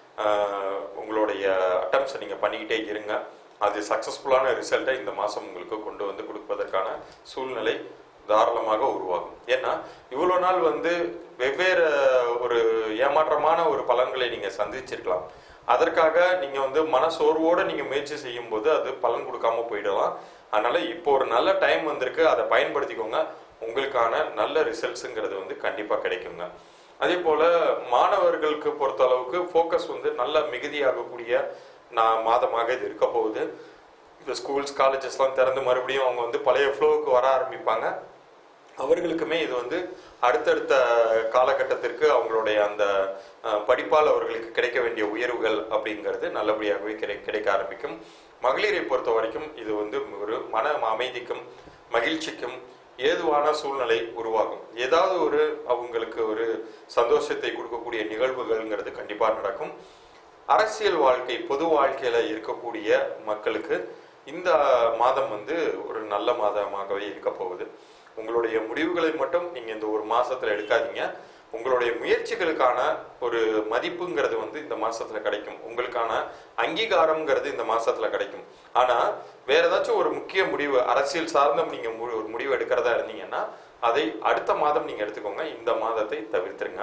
உங்களுடைய அட்டம்ப்ஸை நீங்க பண்ணிக்கிட்டே இருங்க. அது சக்சஸ்ஃபுல்லான ரிசல்ட்டை இந்த மாசம் உங்களுக்கு கொண்டு வந்து கொடுப்பதற்கான சூழ்நிலை தாராளமாக உருவாகும். ஏன்னா இவ்வளவு நாள் வந்து வெவ்வேறு ஒரு ஏமாற்றமான ஒரு பலன்களை நீங்க சந்திச்சிருக்கலாம். அதற்காக நீங்க வந்து மனசோர்வோட நீங்க முயற்சி செய்யும் போது அது பலன் கொடுக்காம போயிடலாம். அதனால இப்போ ஒரு நல்ல டைம் வந்திருக்கு, அதை பயன்படுத்திக்கோங்க. உங்களுக்கான நல்ல ரிசல்ட்ஸுங்கிறது வந்து கண்டிப்பா கிடைக்குங்க. அதே போல மாணவர்களுக்கு பொறுத்த அளவுக்கு ஃபோக்கஸ் வந்து நல்ல மிகுதியாகக்கூடிய நான் மாதமாக இது இருக்க போகுது. இந்த ஸ்கூல்ஸ் காலேஜஸ்லாம் திறந்து மறுபடியும் அவங்க வந்து பழைய ஃப்ளோவுக்கு வர ஆரம்பிப்பாங்க. அவர்களுக்குமே இது வந்து அடுத்தடுத்த காலகட்டத்திற்கு அவங்களுடைய அந்த படிப்பால் அவர்களுக்கு கிடைக்க வேண்டிய உயர்வுகள் அப்படிங்கிறது நல்லபடியாகவே கிடை கிடைக்க ஆரம்பிக்கும். மகளிரை பொறுத்த வரைக்கும் இது வந்து ஒரு மன அமைதிக்கும் மகிழ்ச்சிக்கும் ஏதுவான சூழ்நிலை உருவாகும். ஏதாவது ஒரு அவங்களுக்கு ஒரு சந்தோஷத்தை கொடுக்கக்கூடிய நிகழ்வுகள்ங்கிறது கண்டிப்பா நடக்கும். அரசியல் வாழ்க்கை பொது வாழ்க்கையில இருக்கக்கூடிய மக்களுக்கு இந்த மாதம் வந்து ஒரு நல்ல மாதமாகவே இருக்க போகுது. உங்களுடைய முடிவுகளை மட்டும் நீங்க இந்த ஒரு மாசத்துல எடுக்காதீங்க. உங்களுடைய முயற்சிகளுக்கான ஒரு மதிப்புங்கிறது வந்து இந்த மாசத்துல கிடைக்கும். உங்களுக்கான அங்கீகாரம்ங்கிறது இந்த மாசத்துல கிடைக்கும். ஆனா வேற ஏதாச்சும் ஒரு முக்கிய முடிவு அரசியல் சார்ந்த நீங்க ஒரு முடிவு எடுக்கிறதா இருந்தீங்கன்னா அதை அடுத்த மாதம் நீங்க எடுத்துக்கோங்க. இந்த மாதத்தை தவிர்த்துருங்க.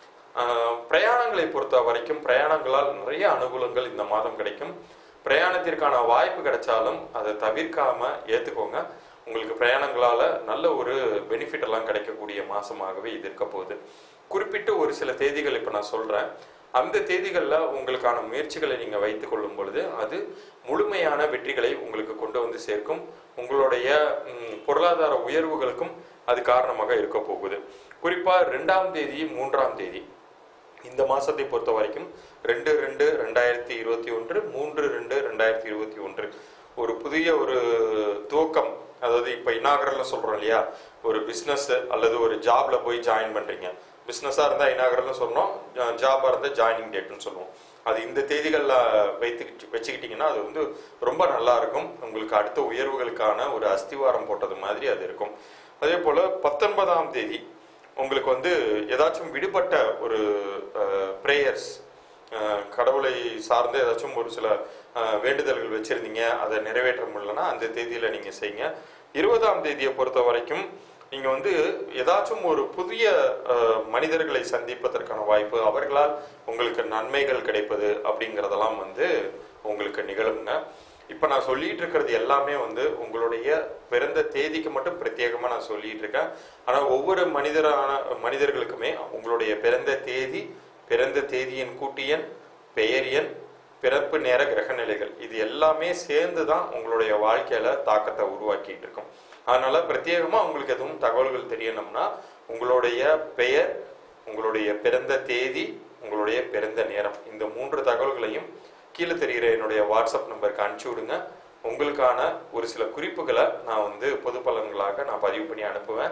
பிரயாணங்களை பொறுத்த வரைக்கும் பிரயாணங்களால் நிறைய அனுகூலங்கள் இந்த மாதம் கிடைக்கும். பிரயாணத்திற்கான வாய்ப்பு கிடைச்சாலும் அதை தவிர்க்காம ஏத்துக்கோங்க. உங்களுக்கு பிரயாணங்களால நல்ல ஒரு பெனிஃபிட் எல்லாம் கிடைக்கக்கூடிய மாசமாகவே இது இருக்க போகுது. குறிப்பிட்டு ஒரு சில தேதிகள் இப்ப நான் சொல்றேன். அந்த தேதிகள்ல உங்களுக்கான முயற்சிகளை நீங்க வைத்துக் கொள்ளும் பொழுது அது முழுமையான வெற்றிகளை உங்களுக்கு கொண்டு வந்து சேர்க்கும். உங்களுடைய பொருளாதார உயர்வுகளுக்கும் அது காரணமாக இருக்க போகுது. குறிப்பா ரெண்டாம் தேதி மூன்றாம் தேதி இந்த மாசத்தை பொறுத்த வரைக்கும் ரெண்டு ரெண்டு ரெண்டாயிரத்தி இருபத்தி ஒன்று மூன்று ரெண்டு ரெண்டாயிரத்தி இருபத்தி ஒன்று ஒரு புதிய ஒரு துவக்கம். அதாவது இப்ப இனாகரல்னு சொல்றோம் இல்லையா, ஒரு பிசினஸ் அல்லது ஒரு ஜாப்ல போய் ஜாயின் பண்றீங்க. பிசினஸா இருந்தா இனாகரல்னு சொன்னோம், ஜாபா இருந்தா ஜாயினிங் டேட்னு சொல்லுவோம். அது இந்த தேதிகள்ல வைத்து வச்சுக்கிட்டீங்கன்னா அது வந்து ரொம்ப நல்லா இருக்கும். உங்களுக்கு அடுத்த உயர்வுகளுக்கான ஒரு அஸ்திவாரம் போட்டது மாதிரி அது இருக்கும். அதே போல பத்தொன்பதாம் தேதி உங்களுக்கு வந்து ஏதாச்சும் விடுபட்ட ஒரு பிரேயர்ஸ், கடவுளை சார்ந்து ஏதாச்சும் ஒரு சில வேண்டுதல்கள் வச்சிருந்தீங்க, அதை நிறைவேற்ற முடியலன்னா அந்த தேதியில நீங்க செய்யுங்க. இருபதாம் தேதியை பொறுத்த வரைக்கும் நீங்க வந்து ஏதாச்சும் ஒரு புதிய மனிதர்களை சந்திப்பதற்கான வாய்ப்பு, அவர்களால் உங்களுக்கு நன்மைகள் கிடைப்பது அப்படிங்கிறதெல்லாம் வந்து உங்களுக்கு நிகழுங்க. இப்ப நான் சொல்லிட்டு இருக்கிறது எல்லாமே வந்து உங்களுடைய பிறந்த தேதிக்கு மட்டும் பிரத்யேகமா நான் சொல்லிட்டு இருக்கேன். ஆனா ஒவ்வொரு மனிதரான மனிதர்களுக்குமே உங்களுடைய பிறந்த தேதி, பிறந்த தேதியின் கூட்டியன், பெயர் எண், பிறப்பு நேர கிரக நிலைகள் இது எல்லாமே சேர்ந்துதான் உங்களுடைய வாழ்க்கையில தாக்கத்தை உருவாக்கிட்டு இருக்கும். அதனால பிரத்யேகமா உங்களுக்கு எதுவும் தகவல்கள் தெரியணும்னா உங்களுடைய பெயர், உங்களுடைய பிறந்த தேதி, உங்களுடைய பிறந்த நேரம் இந்த மூன்று தகவல்களையும் கீழே தெரிகிற என்னுடைய வாட்ஸ்அப் நம்பருக்கு அனுப்பிச்சு விடுங்க. உங்களுக்கான ஒரு சில குறிப்புகளை நான் வந்து பொது பலன்களாக நான் பதிவு பண்ணி அனுப்புவேன்.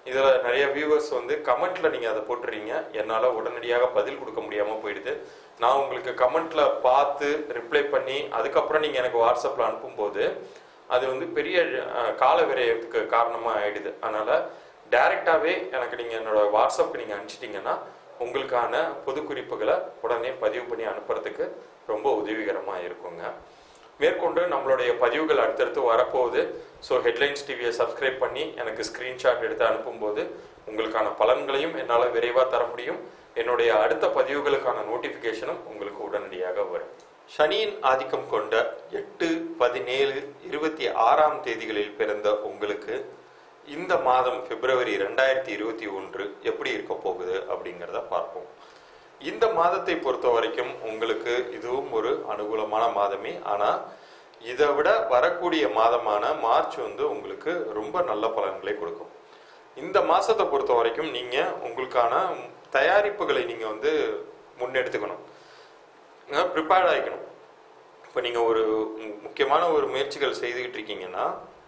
இதில் நிறைய வியூவர்ஸ் வந்து கமெண்ட்ல நீங்கள் அதை போட்டுறீங்க, என்னால் உடனடியாக பதில் கொடுக்க முடியாமல் போயிடுது. நான் உங்களுக்கு கமெண்ட்ல பார்த்து ரிப்ளை பண்ணி அதுக்கப்புறம் நீங்கள் எனக்கு வாட்ஸ்அப்பில் அனுப்பும்போது அது வந்து பெரிய கால விரயத்துக்கு காரணமாக ஆயிடுது. அதனால் டைரெக்டாகவே எனக்கு நீங்கள் என்னோட வாட்ஸ்அப்புக்கு நீங்கள் அனுப்பிச்சிட்டிங்கன்னா உங்களுக்கான பொது குறிப்புகளை உடனே பதிவு பண்ணி அனுப்புறதுக்கு ரொம்ப உதவிகரமாக இருக்குங்க. மேற்கொண்டு நம்மளுடைய பதிவுகள் அடுத்தடுத்து வரப்போகுது. ஸோ ஹெட்லைன்ஸ் டிவியை சப்ஸ்கிரைப் பண்ணி எனக்கு ஸ்க்ரீன்ஷாட் எடுத்து அனுப்பும்போது உங்களுக்கான பலன்களையும் என்னால் விரைவாக தர முடியும். என்னுடைய அடுத்த பதிவுகளுக்கான நோட்டிஃபிகேஷனும் உங்களுக்கு உடனடியாக வரும். சனியின் ஆதிக்கம் கொண்ட எட்டு பதினேழு இருபத்தி ஆறாம் தேதிகளில் பிறந்த உங்களுக்கு இந்த மாதம் பிப்ரவரி ரெண்டாயிரத்தி இருபத்தி ஒன்று எப்படி இருக்க போகுது அப்படிங்கிறத பார்ப்போம். இந்த மாதத்தை பொறுத்த வரைக்கும் உங்களுக்கு இதுவும் ஒரு அனுகூலமான மாதமே. ஆனால் இதை விட வரக்கூடிய மாதமான மார்ச் வந்து உங்களுக்கு ரொம்ப நல்ல பலன்களை கொடுக்கும். இந்த மாதத்தை பொறுத்த வரைக்கும் நீங்கள் உங்களுக்கான தயாரிப்புகளை நீங்கள் வந்து முன்னெடுத்துக்கணும், ப்ரிப்பேர்ட் ஆகிக்கணும். இப்போ நீங்கள் ஒரு முக்கியமான ஒரு முயற்சிகள் செய்துக்கிட்டு இருக்கீங்கன்னா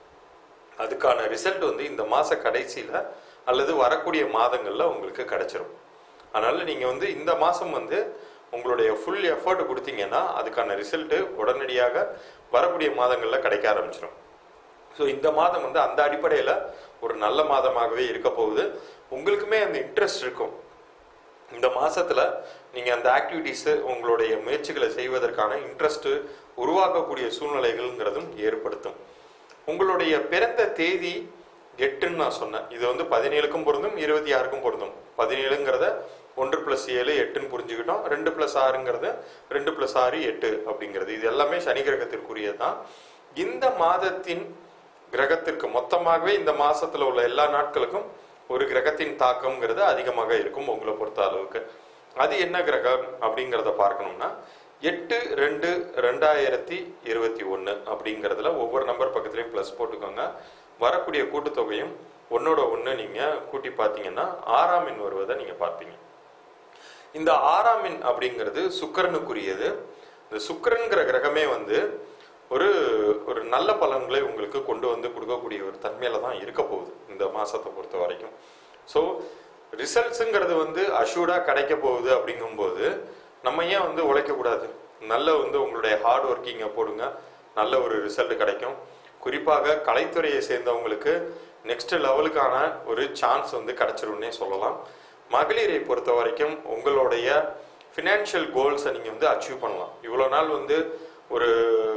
அதுக்கான ரிசல்ட் வந்து இந்த மாத கடைசியில் அல்லது வரக்கூடிய மாதங்களில் உங்களுக்கு கிடைச்சிரும். அதனால் நீங்கள் வந்து இந்த மாதம் வந்து உங்களுடைய ஃபுல் எஃபர்ட் கொடுத்தீங்கன்னா அதுக்கான ரிசல்ட்டு உடனடியாக வரக்கூடிய மாதங்களில் கிடைக்க ஆரம்பிச்சிடும். ஸோ இந்த மாதம் வந்து அந்த அடிப்படையில் ஒரு நல்ல மாதமாகவே இருக்க போகுது. உங்களுக்குமே அந்த இன்ட்ரெஸ்ட் இருக்கும். இந்த மாதத்தில் நீங்கள் அந்த ஆக்டிவிட்டீஸு உங்களுடைய முயற்சிகளை செய்வதற்கான இன்ட்ரெஸ்ட்டு உருவாக்கக்கூடிய சூழ்நிலைகள்ங்கிறதும் ஏற்படுத்தும். உங்களுடைய பிறந்த தேதி எட்டுன்னு நான் சொன்னேன். இது வந்து பதினேழுக்கும் பொருந்தும், இருபத்தி ஆறுக்கும் பொருந்தும். பதினேழுங்கிறத ஒன்று பிளஸ் ஏழு எட்டுன்னு புரிஞ்சுக்கிட்டோம். ரெண்டு பிளஸ் ஆறுங்கிறது ரெண்டு பிளஸ் ஆறு எட்டு அப்படிங்கிறது இது எல்லாமே சனி கிரகத்திற்குரியது தான். இந்த மாதத்தின் கிரகத்திற்கு மொத்தமாகவே இந்த மாசத்துல உள்ள எல்லா நாட்களுக்கும் ஒரு கிரகத்தின் தாக்கம்ங்கிறது அதிகமாக இருக்கும் உங்களை பொறுத்த அளவுக்கு. அது என்ன கிரகம் அப்படிங்கிறத பார்க்கணும்னா எட்டு ரெண்டு ரெண்டாயிரத்தி இருபத்தி ஒன்று அப்படிங்கிறதுல ஒவ்வொரு நம்பர் பக்கத்துலையும் ப்ளஸ் போட்டுக்கோங்க. வரக்கூடிய கூட்டுத்தொகையும் ஒன்னோட ஒன்று நீங்கள் கூட்டி பார்த்தீங்கன்னா ஆறாம் எண் வருவதை நீங்கள் பார்ப்பீங்க. இந்த ஆறாம் எண் அப்படிங்கிறது சுக்கிரனுக்குரியது. இந்த சுக்கிரன்கிற கிரகமே வந்து ஒரு ஒரு நல்ல பலன்களை உங்களுக்கு கொண்டு வந்து கொடுக்கக்கூடிய ஒரு தன்மையில தான் இருக்க போகுது இந்த மாசத்தை பொறுத்த வரைக்கும். ஸோ ரிசல்ட்ஸுங்கிறது வந்து அஷூர்டாக கிடைக்க போகுது. அப்படிங்கும்போது நம்ம ஏன் வந்து உழைக்கக்கூடாது? நல்ல வந்து உங்களுடைய ஹார்ட் ஒர்க்கிங்கை போடுங்க, நல்ல ஒரு ரிசல்ட் கிடைக்கும். குறிப்பாக கலைத்துறையை சேர்ந்தவங்களுக்கு நெக்ஸ்ட் லெவலுக்கான ஒரு சான்ஸ் வந்து கிடைச்சிரும்னே சொல்லலாம். மகளிரை பொறுத்த வரைக்கும் உங்களுடைய ஃபினான்ஷியல் கோல்ஸை நீங்கள் வந்து அச்சீவ் பண்ணலாம். இவ்வளோ நாள் வந்து ஒரு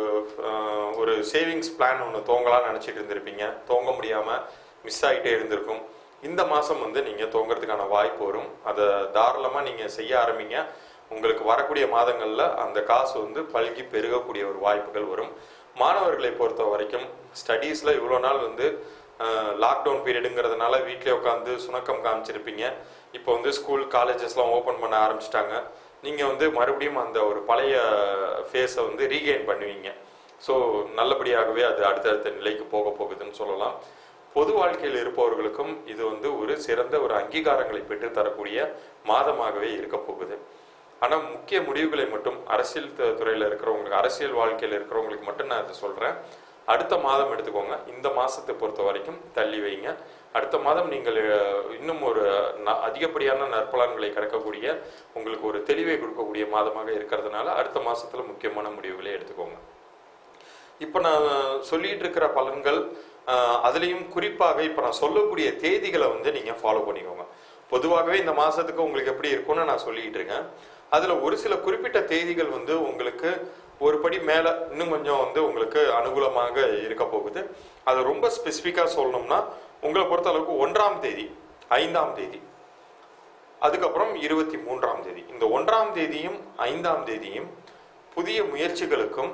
ஒரு சேவிங்ஸ் பிளான் ஒன்று தோங்கலாம்னு நினச்சிட்டு இருந்திருப்பீங்க, தோங்க முடியாமல் மிஸ் ஆகிட்டே இருந்திருக்கும். இந்த மாதம் வந்து நீங்கள் தோங்கிறதுக்கான வாய்ப்பு வரும். அதை தாராளமாக நீங்கள் செய்ய ஆரம்பிங்க. உங்களுக்கு வரக்கூடிய மாதங்களில் அந்த காசு வந்து பல்கி பெருகக்கூடிய ஒரு வாய்ப்புகள் வரும். மாணவர்களை பொறுத்த வரைக்கும் ஸ்டடீஸில் இவ்வளோ நாள் வந்து லாக்டவுன் பீரியடுங்கிறதுனால வீட்டிலே உட்காந்து சுணக்கம் காமிச்சிருப்பீங்க. இப்போ வந்து ஸ்கூல் காலேஜஸ்லாம் ஓப்பன் பண்ண ஆரம்பிச்சிட்டாங்க. நீங்கள் வந்து மறுபடியும் அந்த ஒரு பழைய ஃபேஸை வந்து ரீகெயின் பண்ணுவீங்க. ஸோ நல்லபடியாகவே அது அடுத்தடுத்த நிலைக்கு போக போகுதுன்னு சொல்லலாம். பொது வாழ்க்கையில் இருப்பவர்களுக்கும் இது வந்து ஒரு சிறந்த ஒரு அங்கீகாரங்களை பெற்று தரக்கூடிய மாதமாகவே இருக்க போகுது. ஆனால் முக்கிய முடிவுகளை மட்டும் அரசியல் துறையில் இருக்கிறவங்களுக்கு, அரசியல் வாழ்க்கையில் இருக்கிறவங்களுக்கு மட்டும் நான் இதை சொல்கிறேன். அடுத்த மாதம் எடுத்துக்கோங்க. இந்த மாதத்தை பொறுத்த வரைக்கும் தள்ளி வைங்க. அடுத்த மாதம் நீங்கள் இன்னும் ஒரு அதிகப்படியான நற்பலன்களை கிடைக்கக்கூடிய, உங்களுக்கு ஒரு தெளிவை கொடுக்கக்கூடிய மாதமாக இருக்கிறதுனால அடுத்த மாதத்தில் முக்கியமான முடிவுகளை எடுத்துக்கோங்க. இப்போ நான் சொல்லிட்டு இருக்கிற பலன்கள் அதுலேயும் குறிப்பாக இப்போ நான் சொல்லக்கூடிய தேதிகளை வந்து நீங்கள் ஃபாலோ பண்ணிக்கோங்க. பொதுவாகவே இந்த மாதத்துக்கு உங்களுக்கு எப்படி இருக்கும்னு நான் சொல்லிக்கிட்டு இருக்கேன். அதில் ஒரு சில குறிப்பிட்ட தேதிகள் வந்து உங்களுக்கு ஒரு படி மேலே இன்னும் கொஞ்சம் வந்து உங்களுக்கு அனுகூலமாக இருக்க போகுது. அதை ரொம்ப ஸ்பெசிஃபிக்காக சொல்லணும்னா உங்களை பொறுத்த அளவுக்கு ஒன்றாம் தேதி, ஐந்தாம் தேதி, அதுக்கப்புறம் இருபத்தி மூன்றாம் தேதி, இந்த ஒன்றாம் தேதியும் ஐந்தாம் தேதியும் புதிய முயற்சிகளுக்கும்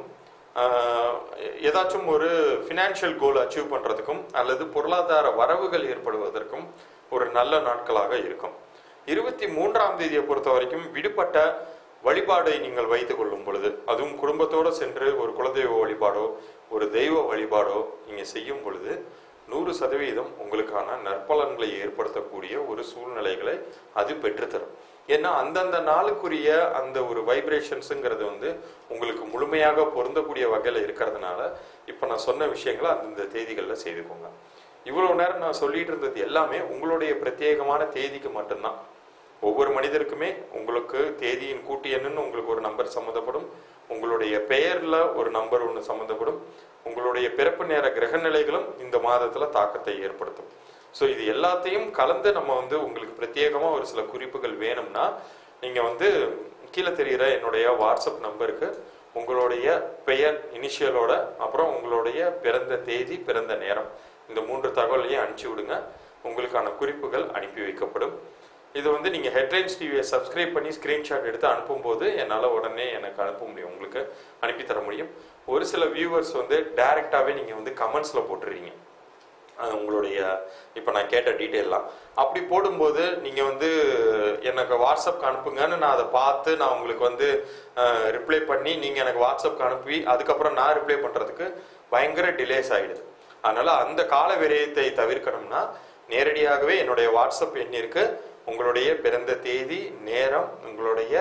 ஏதாச்சும் ஒரு ஃபினான்ஷியல் கோல் அச்சீவ் பண்ணுறதுக்கும் அல்லது பொருளாதார வரவுகள் ஏற்படுவதற்கும் ஒரு நல்ல நாட்களாக இருக்கும். இருபத்தி மூன்றாம் தேதியை பொறுத்த வரைக்கும் விடுபட்ட வழிபாடை நீங்கள் வைத்துக் கொள்ளும் பொழுது, அதுவும் குடும்பத்தோடு சென்று ஒரு குலதெய்வ வழிபாடோ ஒரு தெய்வ வழிபாடோ நீங்கள் செய்யும் பொழுது நூறு சதவீதம் உங்களுக்கான நற்பலன்களை ஏற்படுத்தக்கூடிய ஒரு சூழ்நிலைகளை அது பெற்றுத்தரும். ஏன்னா அந்தந்த நாளுக்குரிய அந்த ஒரு வைப்ரேஷன்ஸுங்கிறது வந்து உங்களுக்கு முழுமையாக பொருந்தக்கூடிய வகையில் இருக்கிறதுனால இப்போ நான் சொன்ன விஷயங்களை அந்தந்த தேதிகளில் செய்துக்கோங்க. இவ்வளோ நேரம் நான் சொல்லிட்டு இருந்தது எல்லாமே உங்களுடைய பிரத்யேகமான தேதிக்கு மட்டும்தான். ஒவ்வொரு மனிதருக்குமே உங்களுக்கு தேதியின் கூட்டு எண்ணுன்னு உங்களுக்கு ஒரு நம்பர் சம்மந்தப்படும், உங்களுடைய பெயர்ல ஒரு நம்பர் ஒன்று சம்மந்தப்படும், உங்களுடைய பிறப்பு நேர கிரக நிலைகளும் இந்த மாதத்துல தாக்கத்தை ஏற்படுத்தும். ஸோ இது எல்லாத்தையும் கலந்து நம்ம வந்து உங்களுக்கு பிரத்யேகமா ஒரு சில குறிப்புகள் வேணும்னா நீங்க வந்து கீழே தெரிகிற என்னுடைய வாட்ஸ்அப் நம்பருக்கு உங்களுடைய பெயர் இனிஷியலோட அப்புறம் உங்களுடைய பிறந்த தேதி பிறந்த நேரம் இந்த மூன்று தகவலையும் அனுப்பிச்சி விடுங்க. உங்களுக்கான குறிப்புகள் அனுப்பி வைக்கப்படும். இது வந்து நீங்கள் ஹெட்லைன்ஸ் டிவியை சப்ஸ்கிரைப் பண்ணி ஸ்க்ரீன்ஷாட் எடுத்து அனுப்பும்போது என்னால் உடனே எனக்கு அனுப்ப முடியும், உங்களுக்கு அனுப்பி தர முடியும். ஒரு சில வியூவர்ஸ் வந்து டைரெக்டாகவே நீங்கள் வந்து கமெண்ட்ஸில் போட்டுறீங்க உங்களுடைய இப்போ நான் கேட்ட டீட்டெயிலாம். அப்படி போடும்போது நீங்கள் வந்து எனக்கு வாட்ஸ்அப்க்கு அனுப்புங்கன்னு நான் அதை பார்த்து நான் உங்களுக்கு வந்து ரிப்ளை பண்ணி நீங்கள் எனக்கு வாட்ஸ்அப்க்கு அனுப்பி அதுக்கப்புறம் நான் ரிப்ளை பண்ணுறதுக்கு பயங்கர டிலேஸ் ஆகிடுது. அதனால் அந்த கால விரயத்தை தவிர்க்கணும்னா நேரடியாகவே என்னுடைய வாட்ஸ்அப் எண்ணிற்கு உங்களுடைய பிறந்த தேதி நேரம் உங்களுடைய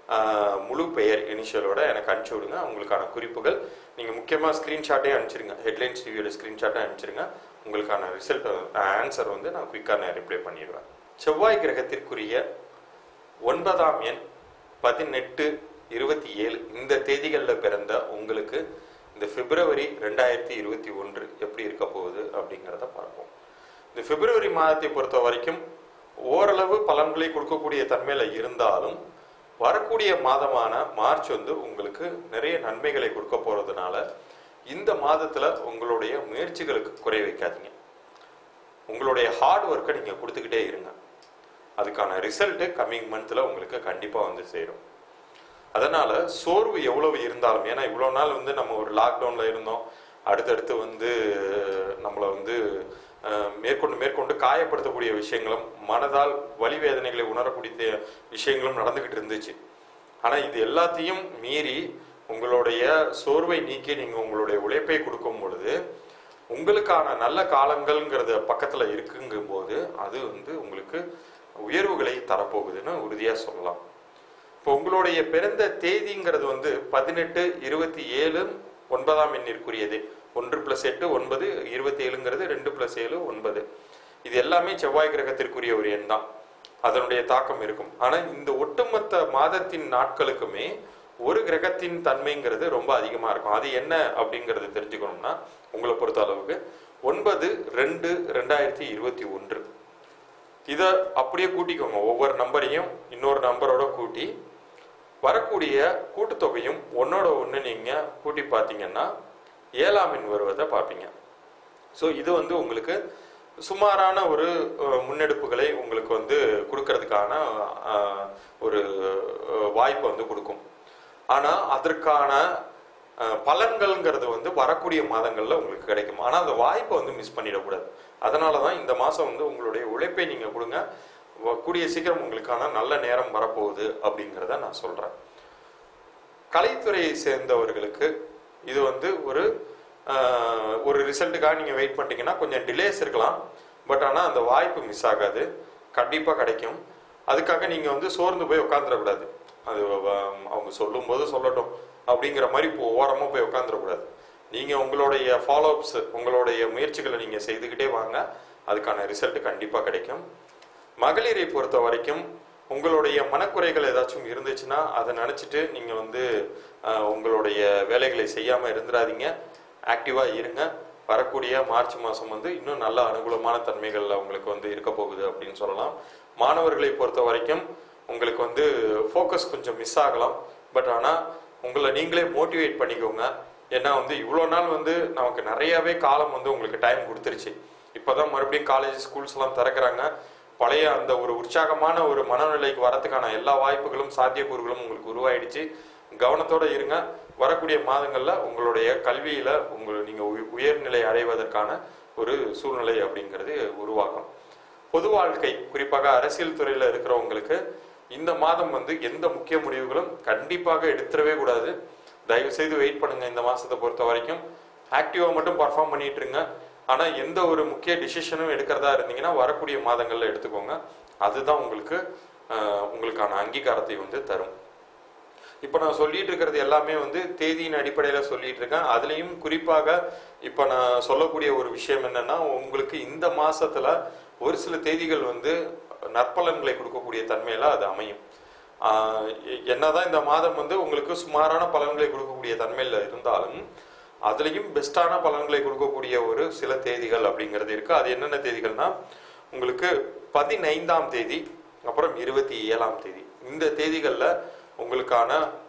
முழு பெயர் இனிஷியலோட எனக்கு அனுப்பிச்சி விடுங்க. உங்களுக்கான குறிப்புகள் நீங்கள் முக்கியமாக ஸ்க்ரீன்ஷாட்டே அனுப்பிச்சிருங்க, ஹெட்லைன்ஸ் டிவியோட ஸ்க்ரீன்ஷாட்டே அனுப்பிச்சிருங்க. உங்களுக்கான ரிசல்ட் ஆன்சர் வந்து நான் குயிக்காக ரிப்ளை பண்ணிடுவேன். செவ்வாய் கிரகத்திற்குரிய ஒன்பதாம் எண் பதினெட்டு இருபத்தி ஏழு இந்த தேதிகளில் பிறந்த உங்களுக்கு இந்த பிப்ரவரி ரெண்டாயிரத்தி இருபத்தி ஒன்று எப்படி இருக்க போகுது அப்படிங்கிறத பார்ப்போம். இந்த பிப்ரவரி மாதத்தை பொறுத்த வரைக்கும் ஓரளவு பலன்களை கொடுக்கக்கூடிய தன்மையில இருந்தாலும் வரக்கூடிய மாதமான மார்ச் வந்து உங்களுக்கு நிறைய நன்மைகளை கொடுக்க போறதுனால இந்த மாதத்துல உங்களுடைய முயற்சிகளுக்கு குறை வைக்காதீங்க. உங்களுடைய ஹார்ட் ஒர்க்கை நீங்க கொடுத்துக்கிட்டே இருங்க. அதுக்கான ரிசல்ட் கம்மிங் மந்த்ல உங்களுக்கு கண்டிப்பா வந்து சேரும். அதனால சோர்வு எவ்வளவு இருந்தாலும், ஏன்னா இவ்வளவு நாள் வந்து நம்ம ஒரு லாக்டவுன்ல இருந்தோம், அடுத்தடுத்து வந்து நம்மளை வந்து மேற்கொண்டு மேற்கொண்டு காயப்படுத்தக்கூடிய விஷயங்களும் மனதால் வலி வேதனைகளை உணரக்கூடிய விஷயங்களும் நடந்துகிட்டு இருந்துச்சு. ஆனா இது எல்லாத்தையும் மீறி உங்களுடைய சோர்வை நீக்கி நீங்க உங்களுடைய உழைப்பை கொடுக்கும் பொழுது உங்களுக்கான நல்ல காலங்கள்ங்கிறத பக்கத்துல இருக்குங்கும் போது அது வந்து உங்களுக்கு உயர்வுகளை தரப்போகுதுன்னு உறுதியா சொல்லலாம். இப்போ உங்களுடைய பிறந்த தேதிங்கிறது வந்து பதினெட்டு இருபத்தி ஏழு ஒன்பதாம் எண்ணிற்குரியது. ஒன்று பிளஸ் எட்டு ஒன்பது, இருபத்தி ஏழுங்கிறது ரெண்டு பிளஸ் ஏழு ஒன்பது. இது எல்லாமே செவ்வாய் கிரகத்திற்குரிய ஒரு எண் தான், அதனுடைய தாக்கம் இருக்கும். ஆனா இந்த ஒட்டுமொத்த மாதத்தின் நாட்களுக்குமே ஒரு கிரகத்தின் தன்மைங்கிறது ரொம்ப அதிகமா இருக்கும். அது என்ன அப்படிங்கறது தெரிஞ்சுக்கணும்னா உங்களை பொறுத்த அளவுக்கு ஒன்பது ரெண்டு ரெண்டாயிரத்தி இருபத்தி ஒன்று இதை அப்படியே கூட்டிக்கோங்க. ஒவ்வொரு நம்பரையும் இன்னொரு நம்பரோட கூட்டி வரக்கூடிய கூட்டுத்தொகையும் ஒன்னோட ஒன்று நீங்க கூட்டி பார்த்தீங்கன்னா ஏழாம் எண் வருவதை பார்ப்பீங்க. ஸோ இது வந்து உங்களுக்கு சுமாரான ஒரு முன்னெடுப்புகளை உங்களுக்கு வந்து கொடுக்கறதுக்கான ஒரு வாய்ப்பை வந்து கொடுக்கும். ஆனா அதற்கான பலன்கள்ங்கிறது வந்து வரக்கூடிய மாதங்கள்ல உங்களுக்கு கிடைக்கும். ஆனா அந்த வாய்ப்பை வந்து மிஸ் பண்ணிடக்கூடாது. அதனாலதான் இந்த மாசம் வந்து உங்களுடைய உழைப்பை நீங்க கொடுங்க. கூடிய சீக்கிரம் உங்களுக்கான நல்ல நேரம் வரப்போகுது அப்படிங்கிறத நான் சொல்றேன். கலைத்துறையை சேர்ந்தவர்களுக்கு இது வந்து ஒரு ஒரு ரிசல்ட்டுக்காக நீங்கள் வெயிட் பண்ணிட்டீங்கன்னா கொஞ்சம் டிலேஸ் இருக்கலாம். பட் ஆனால் அந்த வாய்ப்பு மிஸ் ஆகாது, கண்டிப்பாக கிடைக்கும். அதுக்காக நீங்கள் வந்து சோர்ந்து போய் உட்காந்துடக்கூடாது. அது அவங்க சொல்லும் போது சொல்லட்டும் அப்படிங்கிற மாதிரி இப்போ ஓரமாக போய் உட்காந்துடக்கூடாது. நீங்கள் உங்களுடைய ஃபாலோஅப்ஸ் உங்களுடைய முயற்சிகளை நீங்கள் செய்துக்கிட்டே வாங்க, அதுக்கான ரிசல்ட் கண்டிப்பாக கிடைக்கும். மகளிரை பொறுத்த வரைக்கும் உங்களுடைய மனக்குறைகள் ஏதாச்சும் இருந்துச்சுன்னா அதை நினச்சிட்டு நீங்கள் வந்து உங்களுடைய வேலைகளை செய்யாமல் இருந்துடாதீங்க, ஆக்டிவாக இருங்க. வரக்கூடிய மார்ச் மாதம் வந்து இன்னும் நல்ல அனுகூலமான தன்மைகளில் உங்களுக்கு வந்து இருக்க போகுது அப்படின்னு சொல்லலாம். மாணவர்களை பொறுத்த வரைக்கும் உங்களுக்கு வந்து ஃபோக்கஸ் கொஞ்சம் மிஸ் ஆகலாம். பட் ஆனால் உங்களை நீங்களே மோட்டிவேட் பண்ணிக்கோங்க. ஏன்னா வந்து இவ்வளோ நாள் வந்து நமக்கு நிறையாவே காலம் வந்து உங்களுக்கு டைம் கொடுத்துருச்சு. இப்போ தான் மறுபடியும் காலேஜ் ஸ்கூல்ஸ்லாம் திறக்கிறாங்க. பழைய அந்த ஒரு உற்சாகமான ஒரு மனநிலைக்கு வரதுக்கான எல்லா வாய்ப்புகளும் சாத்தியக்கூறுகளும் உங்களுக்கு உருவாயிடுச்சு. கவனத்தோட இருங்க. வரக்கூடிய மாதங்கள்ல உங்களுடைய கல்வியில உங்களை நீங்க உயர்நிலை அடைவதற்கான ஒரு சூழ்நிலை அப்படிங்கிறது உருவாகும். பொது வாழ்க்கை குறிப்பாக அரசியல் துறையில இருக்கிறவங்களுக்கு இந்த மாதம் வந்து எந்த முக்கிய முடிவுகளும் கண்டிப்பாக எடுத்துடவே கூடாது. தயவு செய்து வெயிட் பண்ணுங்க. இந்த மாசத்தை பொறுத்த வரைக்கும் ஆக்டிவா மட்டும் பர்ஃபார்ம் பண்ணிட்டு இருங்க. ஆனா எந்த ஒரு முக்கிய டிசிஷனும் எடுக்கிறதா இருந்தீங்கன்னா வரக்கூடிய மாதங்கள்ல எடுத்துக்கோங்க. அதுதான் உங்களுக்கு உங்களுக்கான அங்கீகாரத்தை வந்து தரும். இப்போ நான் சொல்லிட்டு இருக்கிறது எல்லாமே வந்து தேதியின் அடிப்படையில் சொல்லிட்டு இருக்கேன். அதுலேயும் குறிப்பாக இப்போ நான் சொல்லக்கூடிய ஒரு விஷயம் என்னன்னா, உங்களுக்கு இந்த மாசத்துல ஒரு சில தேதிகள் வந்து நற்பலன்களை கொடுக்கக்கூடிய தன்மையில அது அமையும். ஆஹ் என்னதான் இந்த மாதம் வந்து உங்களுக்கு சுமாரான பலன்களை கொடுக்கக்கூடிய தன்மையில் இருந்தாலும் அதுலேயும் பெஸ்டான பலன்களை கொடுக்கக்கூடிய ஒரு சில தேதிகள் அப்படிங்கிறது இருக்கு. அது என்னென்ன தேதிகள்னா, உங்களுக்கு பதினைந்தாம் தேதி அப்புறம் இருபத்தி ஏழாம் தேதி இந்த தேதிகளில் உங்களுக்கான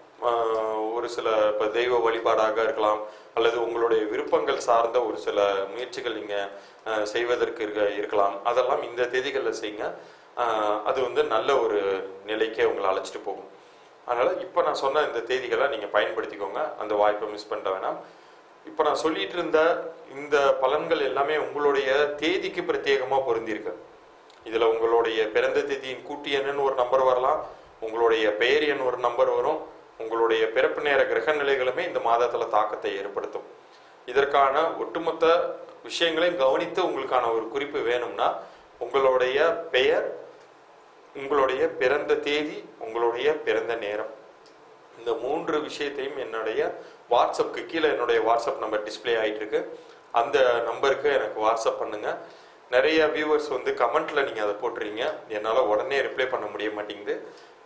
ஒரு சில இப்போ தெய்வ வழிபாடாக இருக்கலாம், அல்லது உங்களுடைய விருப்பங்கள் சார்ந்த ஒரு சில முயற்சிகள் நீங்கள் செய்வதற்கு இருக்க இருக்கலாம். அதெல்லாம் இந்த தேதிகளில் செய்யுங்க. அது வந்து நல்ல ஒரு நிலைக்கே உங்களை அழைச்சிட்டு போகும். அதனால் இப்போ நான் சொன்ன இந்த தேதிகளை நீங்கள் பயன்படுத்திக்கோங்க, அந்த வாய்ப்பை மிஸ் பண்ண வேணாம். இப்போ நான் சொல்லிட்டு இருந்த இந்த பலன்கள் எல்லாமே உங்களுடைய தேதிக்கு பிரத்யேகமாக பொருந்திருக்கு. இதில் உங்களுடைய பிறந்த தேதியின் கூட்டு எண்ணுன்னு ஒரு நம்பர் வரலாம், உங்களுடைய பெயர் எண் ஒரு நம்பர் வரும், உங்களுடைய பிறப்பு நேர கிரக நிலைகளுமே இந்த மாதத்தில் தாக்கத்தை ஏற்படுத்தும். இதற்கான ஒட்டுமொத்த விஷயங்களையும் கவனித்து உங்களுக்கான ஒரு குறிப்பு வேணும்னா உங்களுடைய பெயர், உங்களுடைய பிறந்த தேதி, உங்களுடைய பிறந்த நேரம், இந்த மூன்று விஷயத்தையும் என்னுடைய வாட்ஸ்அப்புக்கு கீழே என்னுடைய வாட்ஸ்அப் நம்பர் டிஸ்பிளே ஆகிட்டு இருக்கு, அந்த நம்பருக்கு எனக்கு வாட்ஸ்அப் பண்ணுங்க. நிறைய வியூவர்ஸ் வந்து கமெண்ட்ல நீங்கள் அதை போட்டுறீங்க, என்னால் உடனே ரிப்ளை பண்ண முடிய மாட்டேங்குது.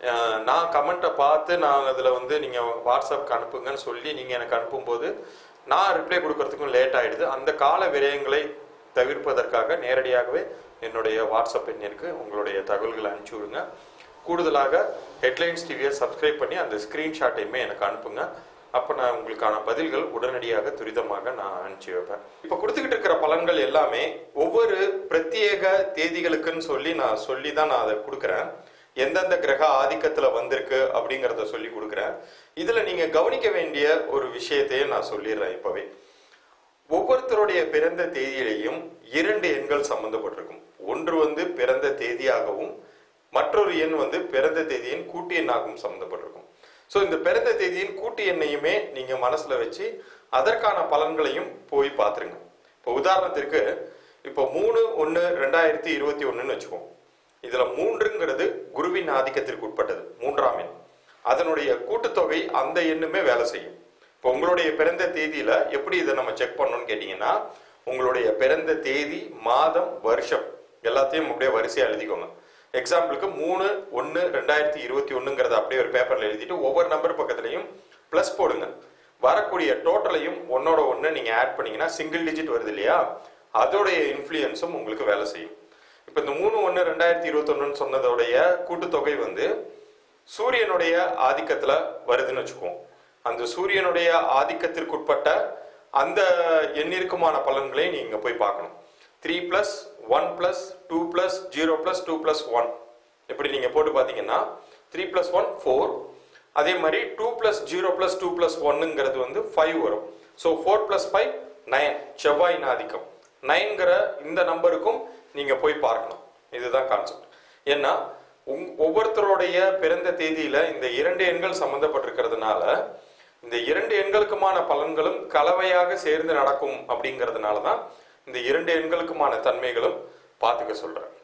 நான் கமெண்ட்டை பார்த்து நான் அதில் வந்து நீங்கள் வாட்ஸ்அப்க்கு அனுப்புங்கன்னு சொல்லி நீங்கள் எனக்கு அனுப்பும்போது நான் ரிப்ளை கொடுக்கறதுக்கும் லேட் ஆகிடுது. அந்த கால விரயங்களை தவிர்ப்பதற்காக நேரடியாகவே என்னுடைய வாட்ஸ்அப் எண்ணிற்கு உங்களுடைய தகவல்களை அனுப்பிச்சி விடுங்க. கூடுதலாக ஹெட்லைன்ஸ் டிவியை சப்ஸ்கிரைப் பண்ணி அந்த ஸ்க்ரீன்ஷாட்டையுமே எனக்கு அனுப்புங்க. அப்போ நான் உங்களுக்கான பதில்கள் உடனடியாக துரிதமாக நான் அனுப்பிச்சி வைப்பேன். இப்போ கொடுத்துக்கிட்டு இருக்கிற பலன்கள் எல்லாமே ஒவ்வொரு பிரத்யேக தேதிகளுக்குன்னு சொல்லி நான் சொல்லி தான் நான் அதை கொடுக்குறேன். எந்தெந்த கிரக ஆதிக்கத்தில் வந்திருக்கு அப்படிங்கிறத சொல்லி கொடுக்குறேன். இதில் நீங்கள் கவனிக்க வேண்டிய ஒரு விஷயத்தையே நான் சொல்லிடுறேன் இப்போவே. ஒவ்வொருத்தருடைய பிறந்த தேதியிலையும் இரண்டு எண்கள் சம்பந்தப்பட்டிருக்கும். ஒன்று வந்து பிறந்த தேதியாகவும் மற்றொரு எண் வந்து பிறந்த தேதியின் கூட்டு எண்ணாகவும் சம்பந்தப்பட்டிருக்கும். ஸோ இந்த பிறந்த தேதியின் கூட்டு எண்ணையுமே நீங்கள் மனசில் வச்சு அதற்கான பலன்களையும் போய் பார்த்துருங்க. இப்போ உதாரணத்திற்கு இப்போ மூணு ஒன்று ரெண்டாயிரத்தி இருபத்தி ஒன்றுன்னு வச்சுக்கோம். இதில் மூன்றுங்கிறது குருவின் ஆதிக்கத்திற்கு உட்பட்டது, மூன்றாம் எண். அதனுடைய கூட்டுத்தொகை அந்த எண்ணுமே வேலை செய்யும். இப்போ உங்களுடைய பிறந்த தேதியில எப்படி இதை நம்ம செக் பண்ணணும்னு கேட்டீங்கன்னா, உங்களுடைய பிறந்த தேதி, மாதம், வருஷம் எல்லாத்தையும் அப்படியே வரிசையா எழுதிக்கோங்க. எக்ஸாம்பிளுக்கு மூணு ஒன்று ரெண்டாயிரத்தி இருபத்தி ஒன்றுங்கிறத அப்படியே ஒரு பேப்பர்ல எழுதிட்டு ஒவ்வொரு நம்பர் பக்கத்துலையும் பிளஸ் போடுங்க. வரக்கூடிய டோட்டலையும் ஒன்னோட ஒன்று நீங்க ஆட் பண்ணீங்கன்னா சிங்கிள் டிஜிட் வருது இல்லையா, அதோடைய இன்ஃப்ளூயன்ஸும் உங்களுக்கு வேலை செய்யும். இப்போ இந்த மூணு ஒன்று ரெண்டாயிரத்தி இருபத்தி ஒன்றுன்னு சொன்னதோடைய கூட்டுத்தொகை வந்து சூரியனுடைய ஆதிக்கத்துல வருதுன்னு வச்சுக்குவோம். அந்த சூரியனுடைய ஆதிக்கத்திற்குட்பட்ட அந்த எண்ணிற்குமான பலன்களை நீங்க போய் பார்க்கணும். Three plus one plus two plus zero plus two plus one இப்படி நீங்க போட்டு பார்த்தீங்கன்னா த்ரீ பிளஸ் ஒன் ஃபோர். அதே மாதிரி two plus zero plus two plus ஒன்னுங்கிறது வந்து ஃபைவ் வரும். So four plus five nine, செவ்வாயின் ஆதிக்கம் நைன்கிற இந்த நம்பருக்கும் நீங்க போய் பார்க்கணும். இதுதான் கான்செப்ட். ஏன்னா ஒவ்வொருத்தருடைய பிறந்த தேதியில இந்த இரண்டு எண்கள் சம்பந்தப்பட்டிருக்கிறதுனால இந்த இரண்டு எண்களுக்குமான பலன்களும் கலவையாக சேர்ந்து நடக்கும். அப்படிங்கிறதுனால தான் இந்த இரண்டு எண்களுக்குமான தன்மைகளும் பார்த்துக்க சொல்றேன்.